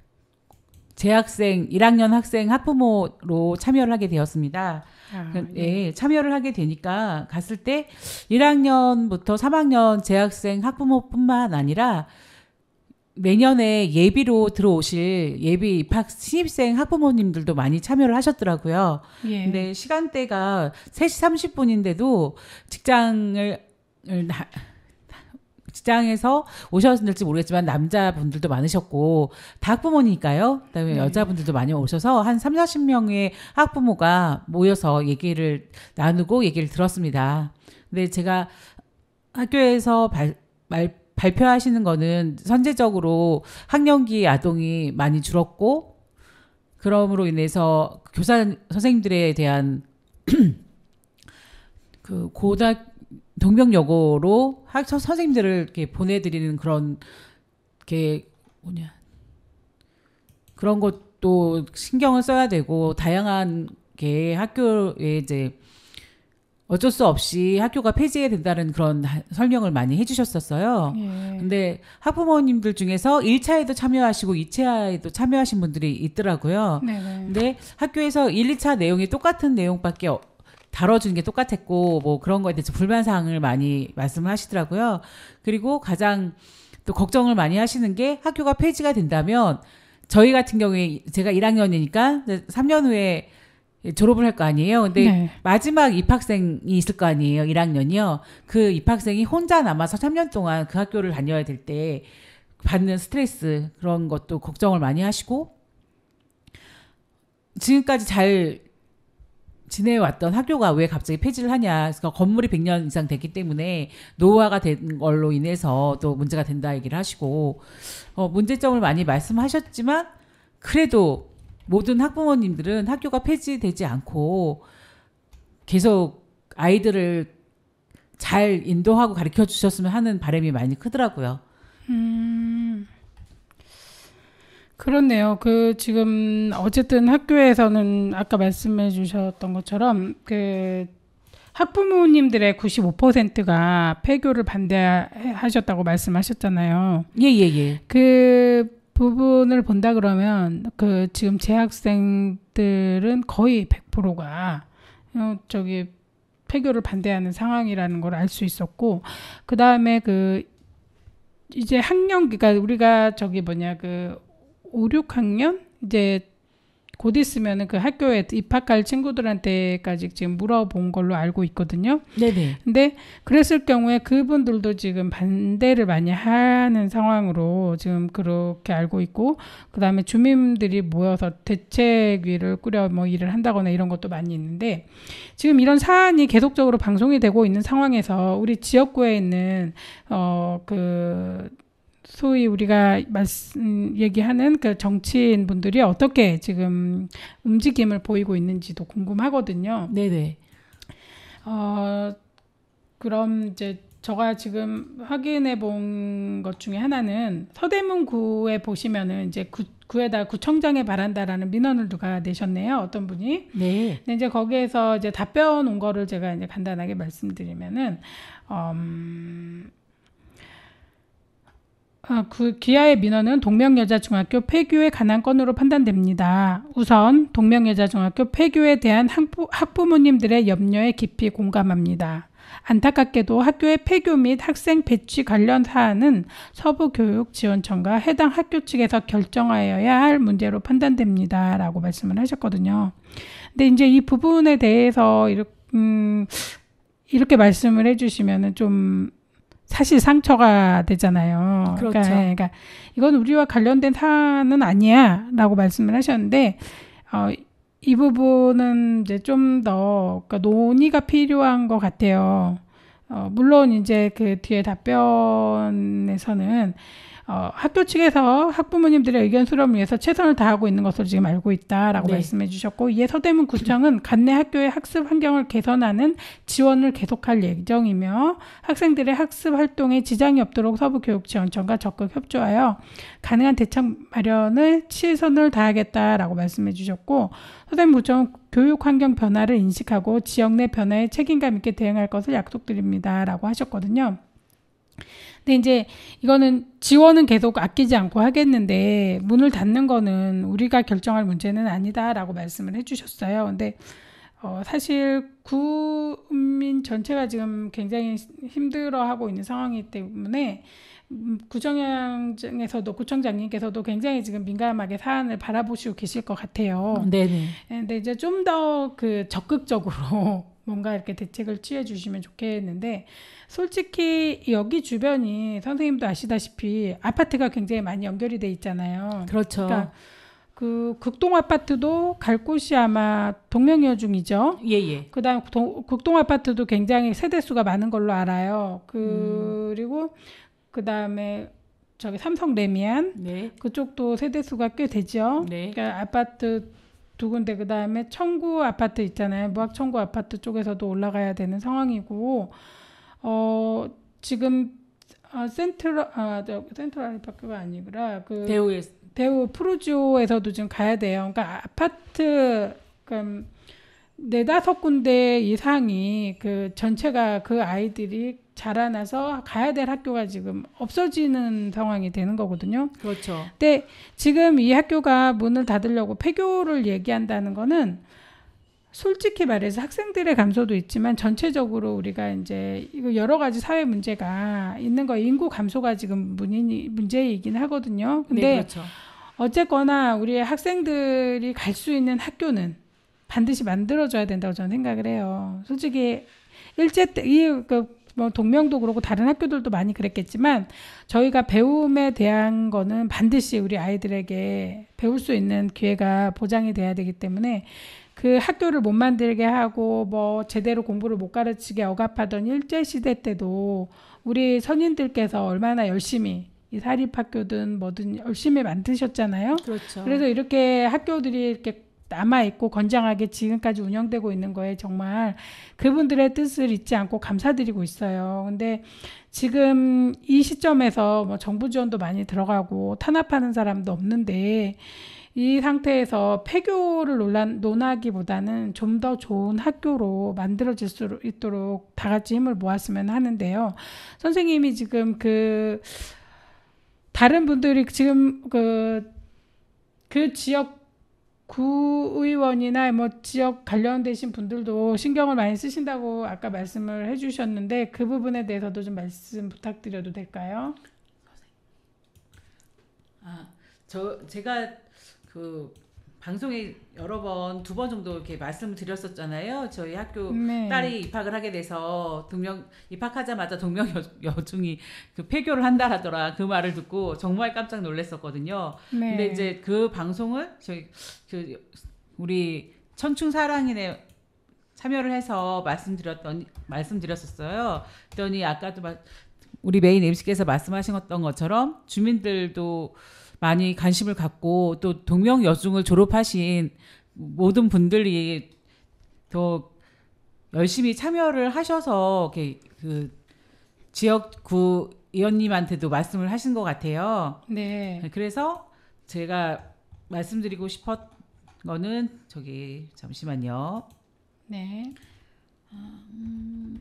재학생 일 학년 학생 학부모로 참여를 하게 되었습니다. 아, 그, 예. 예, 참여를 하게 되니까 갔을 때 일 학년부터 삼 학년 재학생 학부모뿐만 아니라 내년에 예비로 들어오실 예비 입학 신입생 학부모님들도 많이 참여를 하셨더라고요. 예. 근데 시간대가 세 시 삼십 분인데도 직장을 나- 직장에서 오셨을지 모르겠지만 남자분들도 많으셨고 다 학부모니까요. 그다음에 네. 여자분들도 많이 오셔서 한 삼사십 명의 학부모가 모여서 얘기를 나누고 얘기를 들었습니다. 근데 제가 학교에서 발, 말, 발표하시는 거는 선제적으로 학령기 아동이 많이 줄었고 그럼으로 인해서 교사 선생님들에 대한 그 고등 동명여고로 학 선생님들을 이렇게 보내드리는 그런 게 뭐냐 그런 것도 신경을 써야 되고 다양한 게 학교에 이제 어쩔 수 없이 학교가 폐지해야 된다는 그런 하- 설명을 많이 해주셨었어요. 예. 근데 학부모님들 중에서 일 차에도 참여하시고 이 차에도 참여하신 분들이 있더라고요. 네네. 근데 학교에서 일, 이 차 내용이 똑같은 내용밖에 어- 다뤄주는 게 똑같았고 뭐 그런 거에 대해서 불만 사항을 많이 말씀을 하시더라고요. 그리고 가장 또 걱정을 많이 하시는 게 학교가 폐지가 된다면 저희 같은 경우에 제가 일 학년이니까 삼 년 후에 졸업을 할 거 아니에요. 근데 네. 마지막 입학생이 있을 거 아니에요. 일 학년이요. 그 입학생이 혼자 남아서 삼 년 동안 그 학교를 다녀야 될 때 받는 스트레스 그런 것도 걱정을 많이 하시고 지금까지 잘 지내왔던 학교가 왜 갑자기 폐지를 하냐. 그러니까 건물이 백 년 이상 됐기 때문에 노후화가 된 걸로 인해서 또 문제가 된다 얘기를 하시고 어, 문제점을 많이 말씀하셨지만 그래도 모든 학부모님들은 학교가 폐지되지 않고 계속 아이들을 잘 인도하고 가르쳐 주셨으면 하는 바람이 많이 크더라고요. 음, 그렇네요. 그 지금 어쨌든 학교에서는 아까 말씀해 주셨던 것처럼 그 학부모님들의 구십오 퍼센트가 폐교를 반대하셨다고 말씀하셨잖아요. 예, 예, 예. 그 부분을 본다 그러면 그 지금 재학생들은 거의 백 퍼센트가 어, 저기 폐교를 반대하는 상황이라는 걸 알 수 있었고 그 다음에 그 이제 학년 그러니까 우리가 저기 뭐냐 그 오, 육 학년 이제 곧 있으면은 그 학교에 입학할 친구들한테까지 지금 물어본 걸로 알고 있거든요. 네네. 근데 그랬을 경우에 그분들도 지금 반대를 많이 하는 상황으로 지금 그렇게 알고 있고, 그 다음에 주민들이 모여서 대책위를 꾸려 뭐 일을 한다거나 이런 것도 많이 있는데, 지금 이런 사안이 계속적으로 방송이 되고 있는 상황에서 우리 지역구에 있는 어 그 소위 우리가 말씀 얘기하는 그 정치인 분들이 어떻게 지금 움직임을 보이고 있는지도 궁금하거든요. 네네. 어, 그럼 이제 제가 지금 확인해 본 것 중에 하나는 서대문구에 보시면은 이제 구, 구에다 구청장에 바란다라는 민원을 누가 내셨네요. 어떤 분이. 네. 근데 이제 거기에서 이제 답변 온 거를 제가 이제 간단하게 말씀드리면은, 음, 어, 그 기아의 민원은 동명여자중학교 폐교에 관한 건으로 판단됩니다. 우선 동명여자중학교 폐교에 대한 학부, 학부모님들의 염려에 깊이 공감합니다. 안타깝게도 학교의 폐교 및 학생 배치 관련 사안은 서부교육지원청과 해당 학교 측에서 결정하여야 할 문제로 판단됩니다. 라고 말씀을 하셨거든요. 근데 이제 이 부분에 대해서 이렇게, 음, 이렇게 말씀을 해주시면은 좀 사실 상처가 되잖아요. 그렇죠. 그러니까, 그러니까 이건 우리와 관련된 사안은 아니야 라고 말씀을 하셨는데 어, 이 부분은 이제 좀 더 그러니까 논의가 필요한 것 같아요. 어, 물론 이제 그 뒤에 답변에서는 어, 학교 측에서 학부모님들의 의견 수렴을 위해서 최선을 다하고 있는 것으로 지금 알고 있다라고 네. 말씀해 주셨고, 이에 서대문구청은 관내 학교의 학습 환경을 개선하는 지원을 계속할 예정이며 학생들의 학습 활동에 지장이 없도록 서부교육지원청과 적극 협조하여 가능한 대책 마련을 최선을 다하겠다라고 말씀해 주셨고, 서대문구청은 교육 환경 변화를 인식하고 지역 내 변화에 책임감 있게 대응할 것을 약속드립니다라고 하셨거든요. 근데 이제 이거는 지원은 계속 아끼지 않고 하겠는데 문을 닫는 거는 우리가 결정할 문제는 아니다라고 말씀을 해주셨어요. 근데 어 사실 구민 전체가 지금 굉장히 힘들어하고 있는 상황이기 때문에 구청장에서도 구청장님께서도 굉장히 지금 민감하게 사안을 바라보시고 계실 것 같아요. 네네. 근데 이제 좀 더 그 적극적으로 뭔가 이렇게 대책을 취해 주시면 좋겠는데, 솔직히 여기 주변이 선생님도 아시다시피 아파트가 굉장히 많이 연결이 돼 있잖아요. 그렇죠. 그러니까 그 극동 아파트도 갈 곳이 아마 동명이어중이죠. 예예. 그다음 극동 아파트도 굉장히 세대 수가 많은 걸로 알아요. 그, 음. 그리고 그다음에 저기 삼성 레미안 네. 그쪽도 세대 수가 꽤 되죠. 네. 그러니까 아파트 두 군데, 그 다음에 청구 아파트 있잖아요. 무학 청구 아파트 쪽에서도 올라가야 되는 상황이고, 어 지금 어, 센트럴 아 저 센트럴 아리파크가 아니구나. 그 대우에 대우 프루지오에서도 지금 가야 돼요. 그러니까 아파트 그 네다섯 군데 이상이 그 전체가 그 아이들이 자라나서 가야 될 학교가 지금 없어지는 상황이 되는 거거든요. 그렇죠. 근데 지금 이 학교가 문을 닫으려고 폐교를 얘기한다는 거는 솔직히 말해서 학생들의 감소도 있지만 전체적으로 우리가 이제 이거 여러 가지 사회 문제가 있는 거, 인구 감소가 지금 문인이 문제이긴 하거든요. 근데 네, 그렇죠. 어쨌거나 우리 학생들이 갈 수 있는 학교는 반드시 만들어줘야 된다고 저는 생각을 해요. 솔직히 일제 때 이 그 뭐 동명도 그렇고 다른 학교들도 많이 그랬겠지만 저희가 배움에 대한 거는 반드시 우리 아이들에게 배울 수 있는 기회가 보장이 돼야 되기 때문에 그 학교를 못 만들게 하고 뭐 제대로 공부를 못 가르치게 억압하던 일제시대 때도 우리 선인들께서 얼마나 열심히 이 사립학교든 뭐든 열심히 만드셨잖아요. 그렇죠. 그래서 이렇게 학교들이 이렇게 남아있고 건장하게 지금까지 운영되고 있는 거에 정말 그분들의 뜻을 잊지 않고 감사드리고 있어요. 근데 지금 이 시점에서 뭐 정부 지원도 많이 들어가고 탄압하는 사람도 없는데 이 상태에서 폐교를 논란, 논하기보다는 좀 더 좋은 학교로 만들어질 수 있도록 다 같이 힘을 모았으면 하는데요. 선생님이 지금 그 다른 분들이 지금 그, 그 지역 구의원이나 뭐 지역 관련되신 분들도 신경을 많이 쓰신다고 아까 말씀을 해주셨는데 그 부분에 대해서도 좀 말씀 부탁드려도 될까요? 아, 저 제가 그 방송에 여러 번 두 번 정도 이렇게 말씀을 드렸었잖아요. 저희 학교 네. 딸이 입학을 하게 돼서 동명 입학하자마자 동명 여, 여중이 그 폐교를 한다라더라. 그 말을 듣고 정말 깜짝 놀랐었거든요. 네. 근데 이제 그 방송을 저희 그 우리 천충 사랑인에 참여를 해서 말씀드렸던 말씀드렸었어요. 그랬더니 아까도 마, 우리 메인 엠씨께서 말씀하셨던 것처럼 주민들도 많이 관심을 갖고 또 동명 여중을 졸업하신 모든 분들이 더 열심히 참여를 하셔서 이렇게 그 지역구 의원님한테도 말씀을 하신 것 같아요. 네. 그래서 제가 말씀드리고 싶었 거는 저기 잠시만요. 네. 음,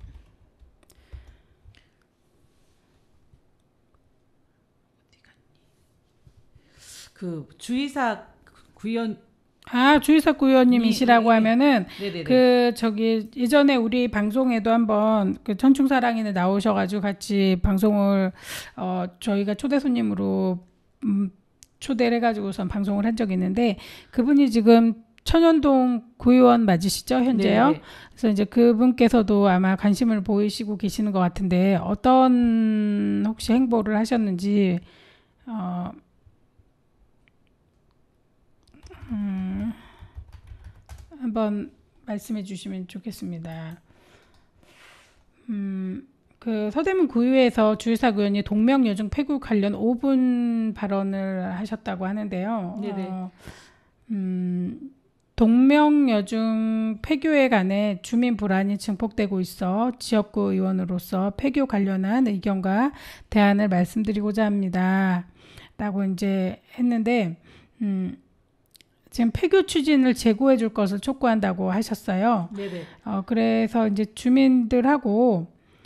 그 주의사 구의원 아, 주의사 구의원님이시라고 네, 네. 하면은 네네네. 그 저기 예전에 우리 방송에도 한번 그 천충사랑인에 나오셔가지고 같이 방송을 어 저희가 초대 손님으로 음, 초대를 해가지고선 방송을 한 적이 있는데 그분이 지금 천연동 구의원 맞으시죠 현재요? 네네. 그래서 이제 그분께서도 아마 관심을 보이시고 계시는 것 같은데 어떤 혹시 행보를 하셨는지 어. 음, 한번 말씀해 주시면 좋겠습니다. 음, 그 서대문 구의회에서 주일삭 의원이 동명여중 폐교 관련 오 분 발언을 하셨다고 하는데요. 네네. 어, 음, 동명여중 폐교에 관해 주민 불안이 증폭되고 있어 지역구 의원으로서 폐교 관련한 의견과 대안을 말씀드리고자 합니다. 라고 이제 했는데, 음, 지금 폐교 추진을 재고해 줄 것을 촉구한다고 하셨어요. 네네. 어, 그래서 이제 주민들하고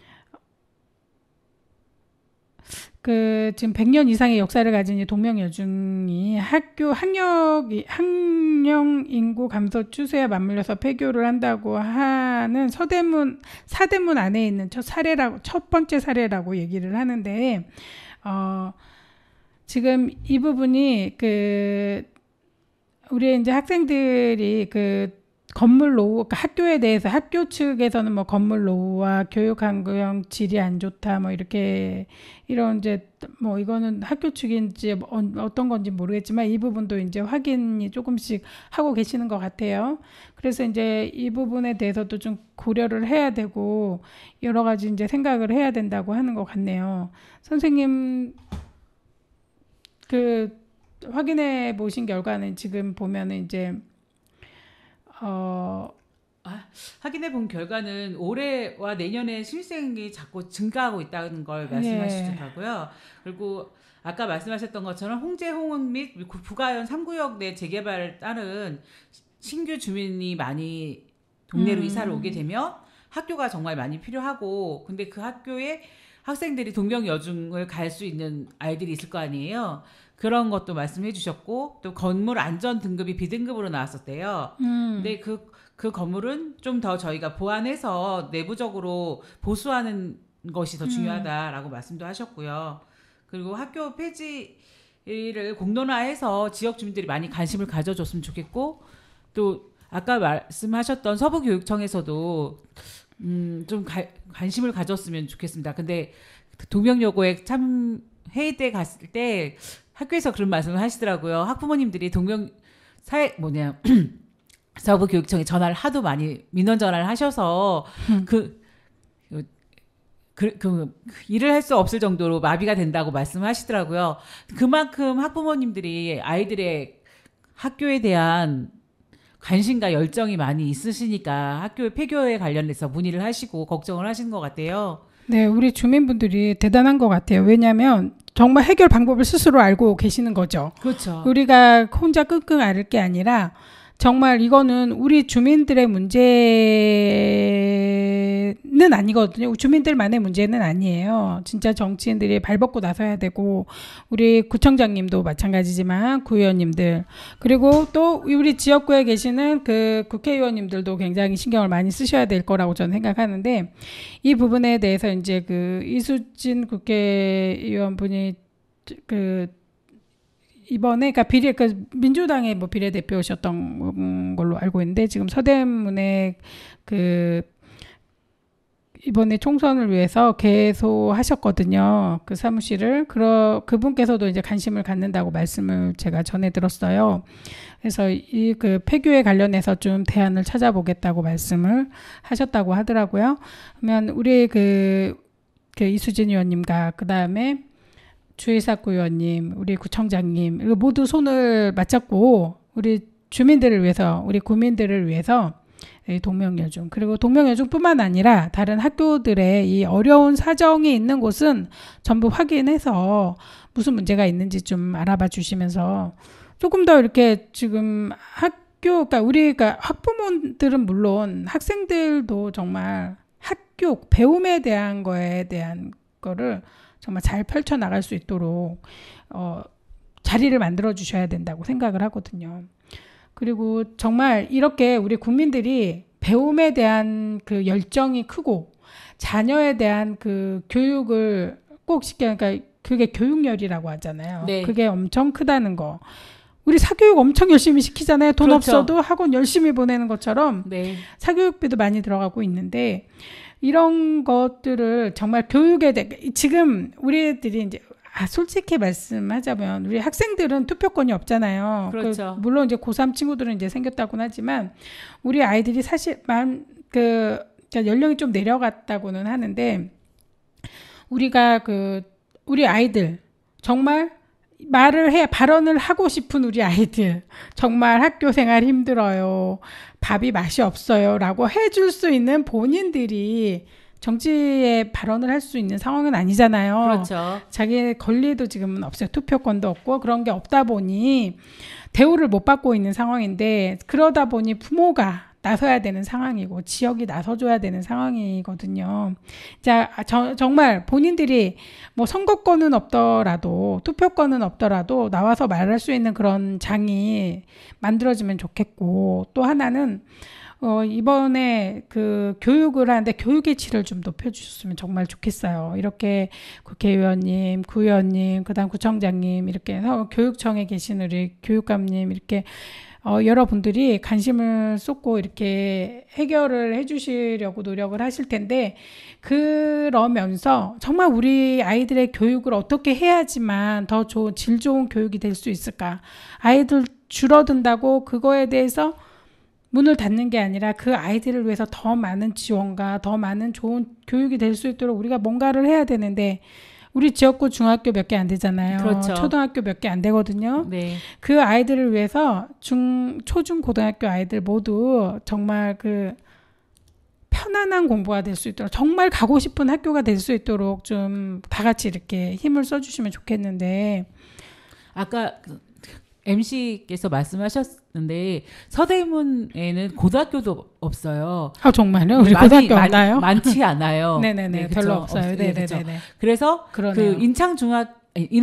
그 지금 백 년 이상의 역사를 가진 이 동명여중이 학교 학력 학령 인구 감소 추세에 맞물려서 폐교를 한다고 하는 서대문 사대문 안에 있는 첫 사례라고 첫 번째 사례라고 얘기를 하는데 어, 지금 이 부분이 그 우리 이제 학생들이 그 건물 노후, 그러니까 학교에 대해서 학교 측에서는 뭐 건물 노후와 교육 환경 질이 안 좋다, 뭐 이렇게 이런 이제 뭐 이거는 학교 측인지 어떤 건지 모르겠지만 이 부분도 이제 확인이 조금씩 하고 계시는 것 같아요. 그래서 이제 이 부분에 대해서도 좀 고려를 해야 되고 여러 가지 이제 생각을 해야 된다고 하는 것 같네요. 선생님 그 확인해 보신 결과는 지금 보면은 이제 어, 아, 확인해 본 결과는 올해와 내년에 신입생이 자꾸 증가하고 있다는 걸 말씀하시더라고요. 그리고 아까 말씀하셨던 것처럼 홍제, 홍흥 및 부가현 삼 구역 내 재개발을 따른 신규 주민이 많이 동네로 음. 이사를 오게 되면 학교가 정말 많이 필요하고, 근데 그 학교에 학생들이 동명여중을 갈 수 있는 아이들이 있을 거 아니에요. 그런 것도 말씀해 주셨고, 또 건물 안전 등급이 B등급으로 나왔었대요. 음. 근데 그, 그 건물은 좀 더 저희가 보완해서 내부적으로 보수하는 것이 더 중요하다라고 음. 말씀도 하셨고요. 그리고 학교 폐지를 공론화해서 지역 주민들이 많이 관심을 가져줬으면 좋겠고, 또 아까 말씀하셨던 서부교육청에서도 음, 좀 가, 관심을 가졌으면 좋겠습니다. 근데 동명여고에 참 회의 때 갔을 때 학교에서 그런 말씀을 하시더라고요. 학부모님들이 동명 사회 뭐냐 서부교육청에 전화를 하도 많이 민원 전화를 하셔서 음. 그, 그, 그 일을 할 수 없을 정도로 마비가 된다고 말씀하시더라고요. 그만큼 학부모님들이 아이들의 학교에 대한 관심과 열정이 많이 있으시니까 학교의 폐교에 관련해서 문의를 하시고 걱정을 하시는 것 같아요. 네, 우리 주민분들이 대단한 것 같아요. 왜냐하면 정말 해결 방법을 스스로 알고 계시는 거죠. 그렇죠. 우리가 혼자 끙끙 앓을 게 아니라 정말 이거는 우리 주민들의 문제는 아니거든요. 주민들만의 문제는 아니에요. 진짜 정치인들이 발벗고 나서야 되고, 우리 구청장님도 마찬가지지만 구의원님들, 그리고 또 우리 지역구에 계시는 그 국회의원님들도 굉장히 신경을 많이 쓰셔야 될 거라고 저는 생각하는데, 이 부분에 대해서 이제 그 이수진 국회의원분이 그 이번에 그러니까 비례 그 민주당의 뭐 비례대표셨던 걸로 알고 있는데, 지금 서대문에 그 이번에 총선을 위해서 개소하셨거든요. 그 사무실을. 그러 그분께서도 이제 관심을 갖는다고 말씀을 제가 전해 들었어요. 그래서 이 그 폐교에 관련해서 좀 대안을 찾아보겠다고 말씀을 하셨다고 하더라고요. 그러면 우리 그, 그 이수진 의원님과 그 다음에 주일삭 의원님, 우리 구청장님, 이거 모두 손을 맞잡고 우리 주민들을 위해서, 우리 구민들을 위해서 동명여중, 그리고 동명여중뿐만 아니라 다른 학교들의 이 어려운 사정이 있는 곳은 전부 확인해서 무슨 문제가 있는지 좀 알아봐 주시면서 조금 더 이렇게 지금 학교, 그러니까 우리가 학부모들은 물론 학생들도 정말 학교 배움에 대한 거에 대한 거를 정말 잘 펼쳐나갈 수 있도록 어, 자리를 만들어 주셔야 된다고 생각을 하거든요. 그리고 정말 이렇게 우리 국민들이 배움에 대한 그 열정이 크고 자녀에 대한 그 교육을 꼭 시켜, 그러니까 그게 교육열이라고 하잖아요. 네. 그게 엄청 크다는 거. 우리 사교육 엄청 열심히 시키잖아요. 돈 그렇죠. 없어도 학원 열심히 보내는 것처럼 네. 사교육비도 많이 들어가고 있는데, 이런 것들을 정말 교육에 대해 지금 우리들이 이제 아, 솔직히 말씀하자면 우리 학생들은 투표권이 없잖아요. 그렇죠. 그 물론 이제 고삼 친구들은 이제 생겼다고는 하지만 우리 아이들이 사실 만 그 연령이 좀 내려갔다고는 하는데 우리가 그 우리 아이들 정말 말을 해 발언을 하고 싶은 우리 아이들 정말 학교 생활 힘들어요. 밥이 맛이 없어요. 라고 해줄 수 있는 본인들이 정치에 발언을 할 수 있는 상황은 아니잖아요. 그렇죠. 자기의 권리도 지금은 없어요. 투표권도 없고 그런 게 없다 보니 대우를 못 받고 있는 상황인데 그러다 보니 부모가 나서야 되는 상황이고 지역이 나서줘야 되는 상황이거든요. 자, 저, 정말 본인들이 뭐 선거권은 없더라도 투표권은 없더라도 나와서 말할 수 있는 그런 장이 만들어지면 좋겠고 또 하나는 어, 이번에 그 교육을 하는데 교육의 질을 좀 높여주셨으면 정말 좋겠어요. 이렇게 국회의원님, 구의원님, 그 다음 구청장님 이렇게 해서 교육청에 계신 우리 교육감님 이렇게 어, 여러분들이 관심을 쏟고 이렇게 해결을 해주시려고 노력을 하실 텐데 그러면서 정말 우리 아이들의 교육을 어떻게 해야지만 더 좋은 질 좋은 교육이 될 수 있을까? 아이들 줄어든다고 그거에 대해서 문을 닫는 게 아니라 그 아이들을 위해서 더 많은 지원과 더 많은 좋은 교육이 될 수 있도록 우리가 뭔가를 해야 되는데 우리 지역구 중학교 몇 개 안 되잖아요. 그렇죠. 초등학교 몇 개 안 되거든요. 네. 그 아이들을 위해서 중, 초중, 고등학교 아이들 모두 정말 그 편안한 공부가 될 수 있도록 정말 가고 싶은 학교가 될 수 있도록 좀 다 같이 이렇게 힘을 써주시면 좋겠는데 아까 엠씨께서 말씀하셨는데 서대문에는 고등학교도 없어요. 아 정말요? 우리 많이, 고등학교 많, 없나요? 많지 않아요. 네네네 네, 별로 그쵸? 없어요. 없, 네, 네네네. 그쵸? 그래서 그러네요. 그 인창중학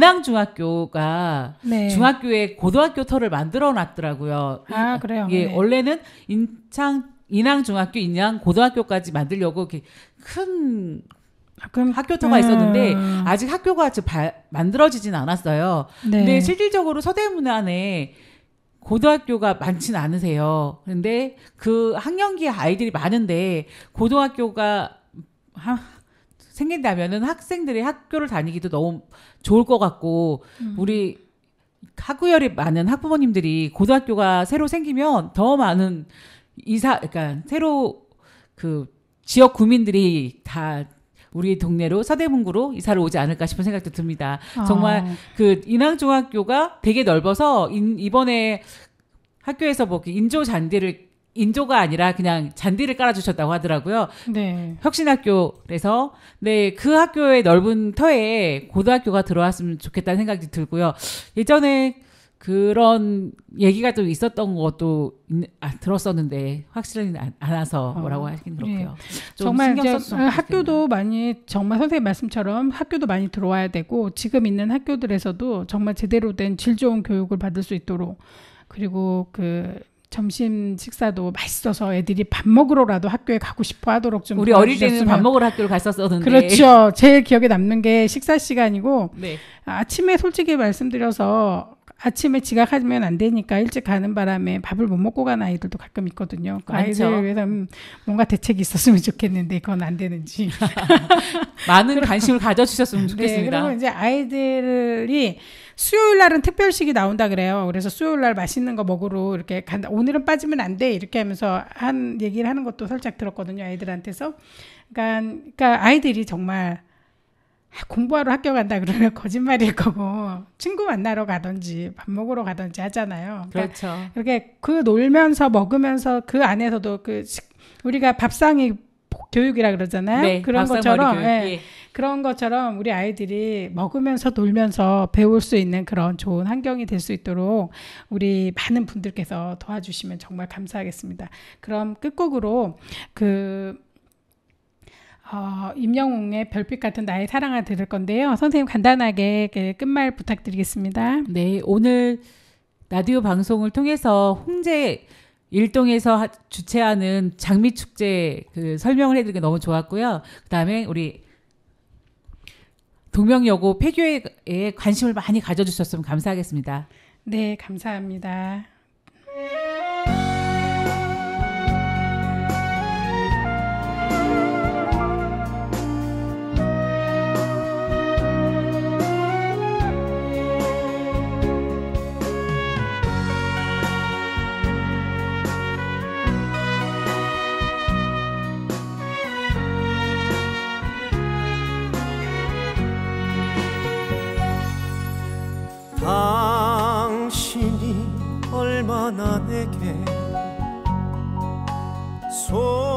인왕중학교가 네. 중학교에 고등학교 터를 만들어 놨더라고요. 아 그래요. 예, 네. 원래는 인창 인왕중학교, 인양고등학교까지 만들려고 이렇게 큰 그럼, 학교터가 음. 있었는데 아직 학교가 지금 발, 만들어지진 않았어요. 네. 근데 실질적으로 서대문 안에 고등학교가 많진 않으세요. 근데 그 학년기 아이들이 많은데 고등학교가 하, 생긴다면은 학생들이 학교를 다니기도 너무 좋을 것 같고 음. 우리 학구열이 많은 학부모님들이 고등학교가 새로 생기면 더 많은 이사, 그러니까 새로 그 지역 구민들이 다 우리 동네로 서대문구로 이사를 오지 않을까 싶은 생각도 듭니다. 아. 정말 그 인왕중학교가 되게 넓어서 인, 이번에 학교에서 뭐 인조 잔디를 인조가 아니라 그냥 잔디를 깔아주셨다고 하더라고요. 네. 혁신학교에서 네, 그 학교의 넓은 터에 고등학교가 들어왔으면 좋겠다는 생각이 들고요. 예전에 그런 얘기가 좀 있었던 것도 아, 들었었는데 확실히 않아서 뭐라고 하긴 그렇고요. 좀 정말 신경 이제 썼으면 학교도 좋겠네요. 많이 정말 선생님 말씀처럼 학교도 많이 들어와야 되고 지금 있는 학교들에서도 정말 제대로 된 질 좋은 교육을 받을 수 있도록 그리고 그 점심 식사도 맛있어서 애들이 밥 먹으러라도 학교에 가고 싶어 하도록 좀 우리 어릴 때는 도와주셨으면. 밥 먹으러 학교를 갔었었는데 그렇죠. 제일 기억에 남는 게 식사 시간이고 네. 아침에 솔직히 말씀드려서 아침에 지각하면 안 되니까 일찍 가는 바람에 밥을 못 먹고 가는 아이들도 가끔 있거든요. 그 많죠. 아이들을 위해서 음, 뭔가 대책이 있었으면 좋겠는데 그건 안 되는지. 많은 관심을 가져주셨으면 네, 좋겠습니다. 그리고 이제 아이들이 수요일 날은 특별식이 나온다 그래요. 그래서 수요일 날 맛있는 거 먹으러 이렇게 간다. 오늘은 빠지면 안 돼. 이렇게 하면서 한 얘기를 하는 것도 살짝 들었거든요. 아이들한테서. 그러니까, 그러니까 아이들이 정말 공부하러 학교 간다 그러면 거짓말일 거고 친구 만나러 가든지 밥 먹으러 가든지 하잖아요. 그러니까 그렇죠. 이렇게 그 놀면서 먹으면서 그 안에서도 그 식, 우리가 밥상이 교육이라 그러잖아요. 네, 그런 밥상 것처럼 머리 교육. 예, 예. 그런 것처럼 우리 아이들이 먹으면서 놀면서 배울 수 있는 그런 좋은 환경이 될 수 있도록 우리 많은 분들께서 도와주시면 정말 감사하겠습니다. 그럼 끝곡으로 그 어, 임영웅의 별빛 같은 나의 사랑아 들을 건데요. 선생님 간단하게 그 끝말 부탁드리겠습니다. 네, 오늘 라디오 방송을 통해서 홍제 일동에서 하- 주최하는 장미축제 그 설명을 해드리기 너무 좋았고요. 그 다음에 우리 동명여고 폐교에 관심을 많이 가져주셨으면 감사하겠습니다. 네, 감사합니다. 하나 내게 소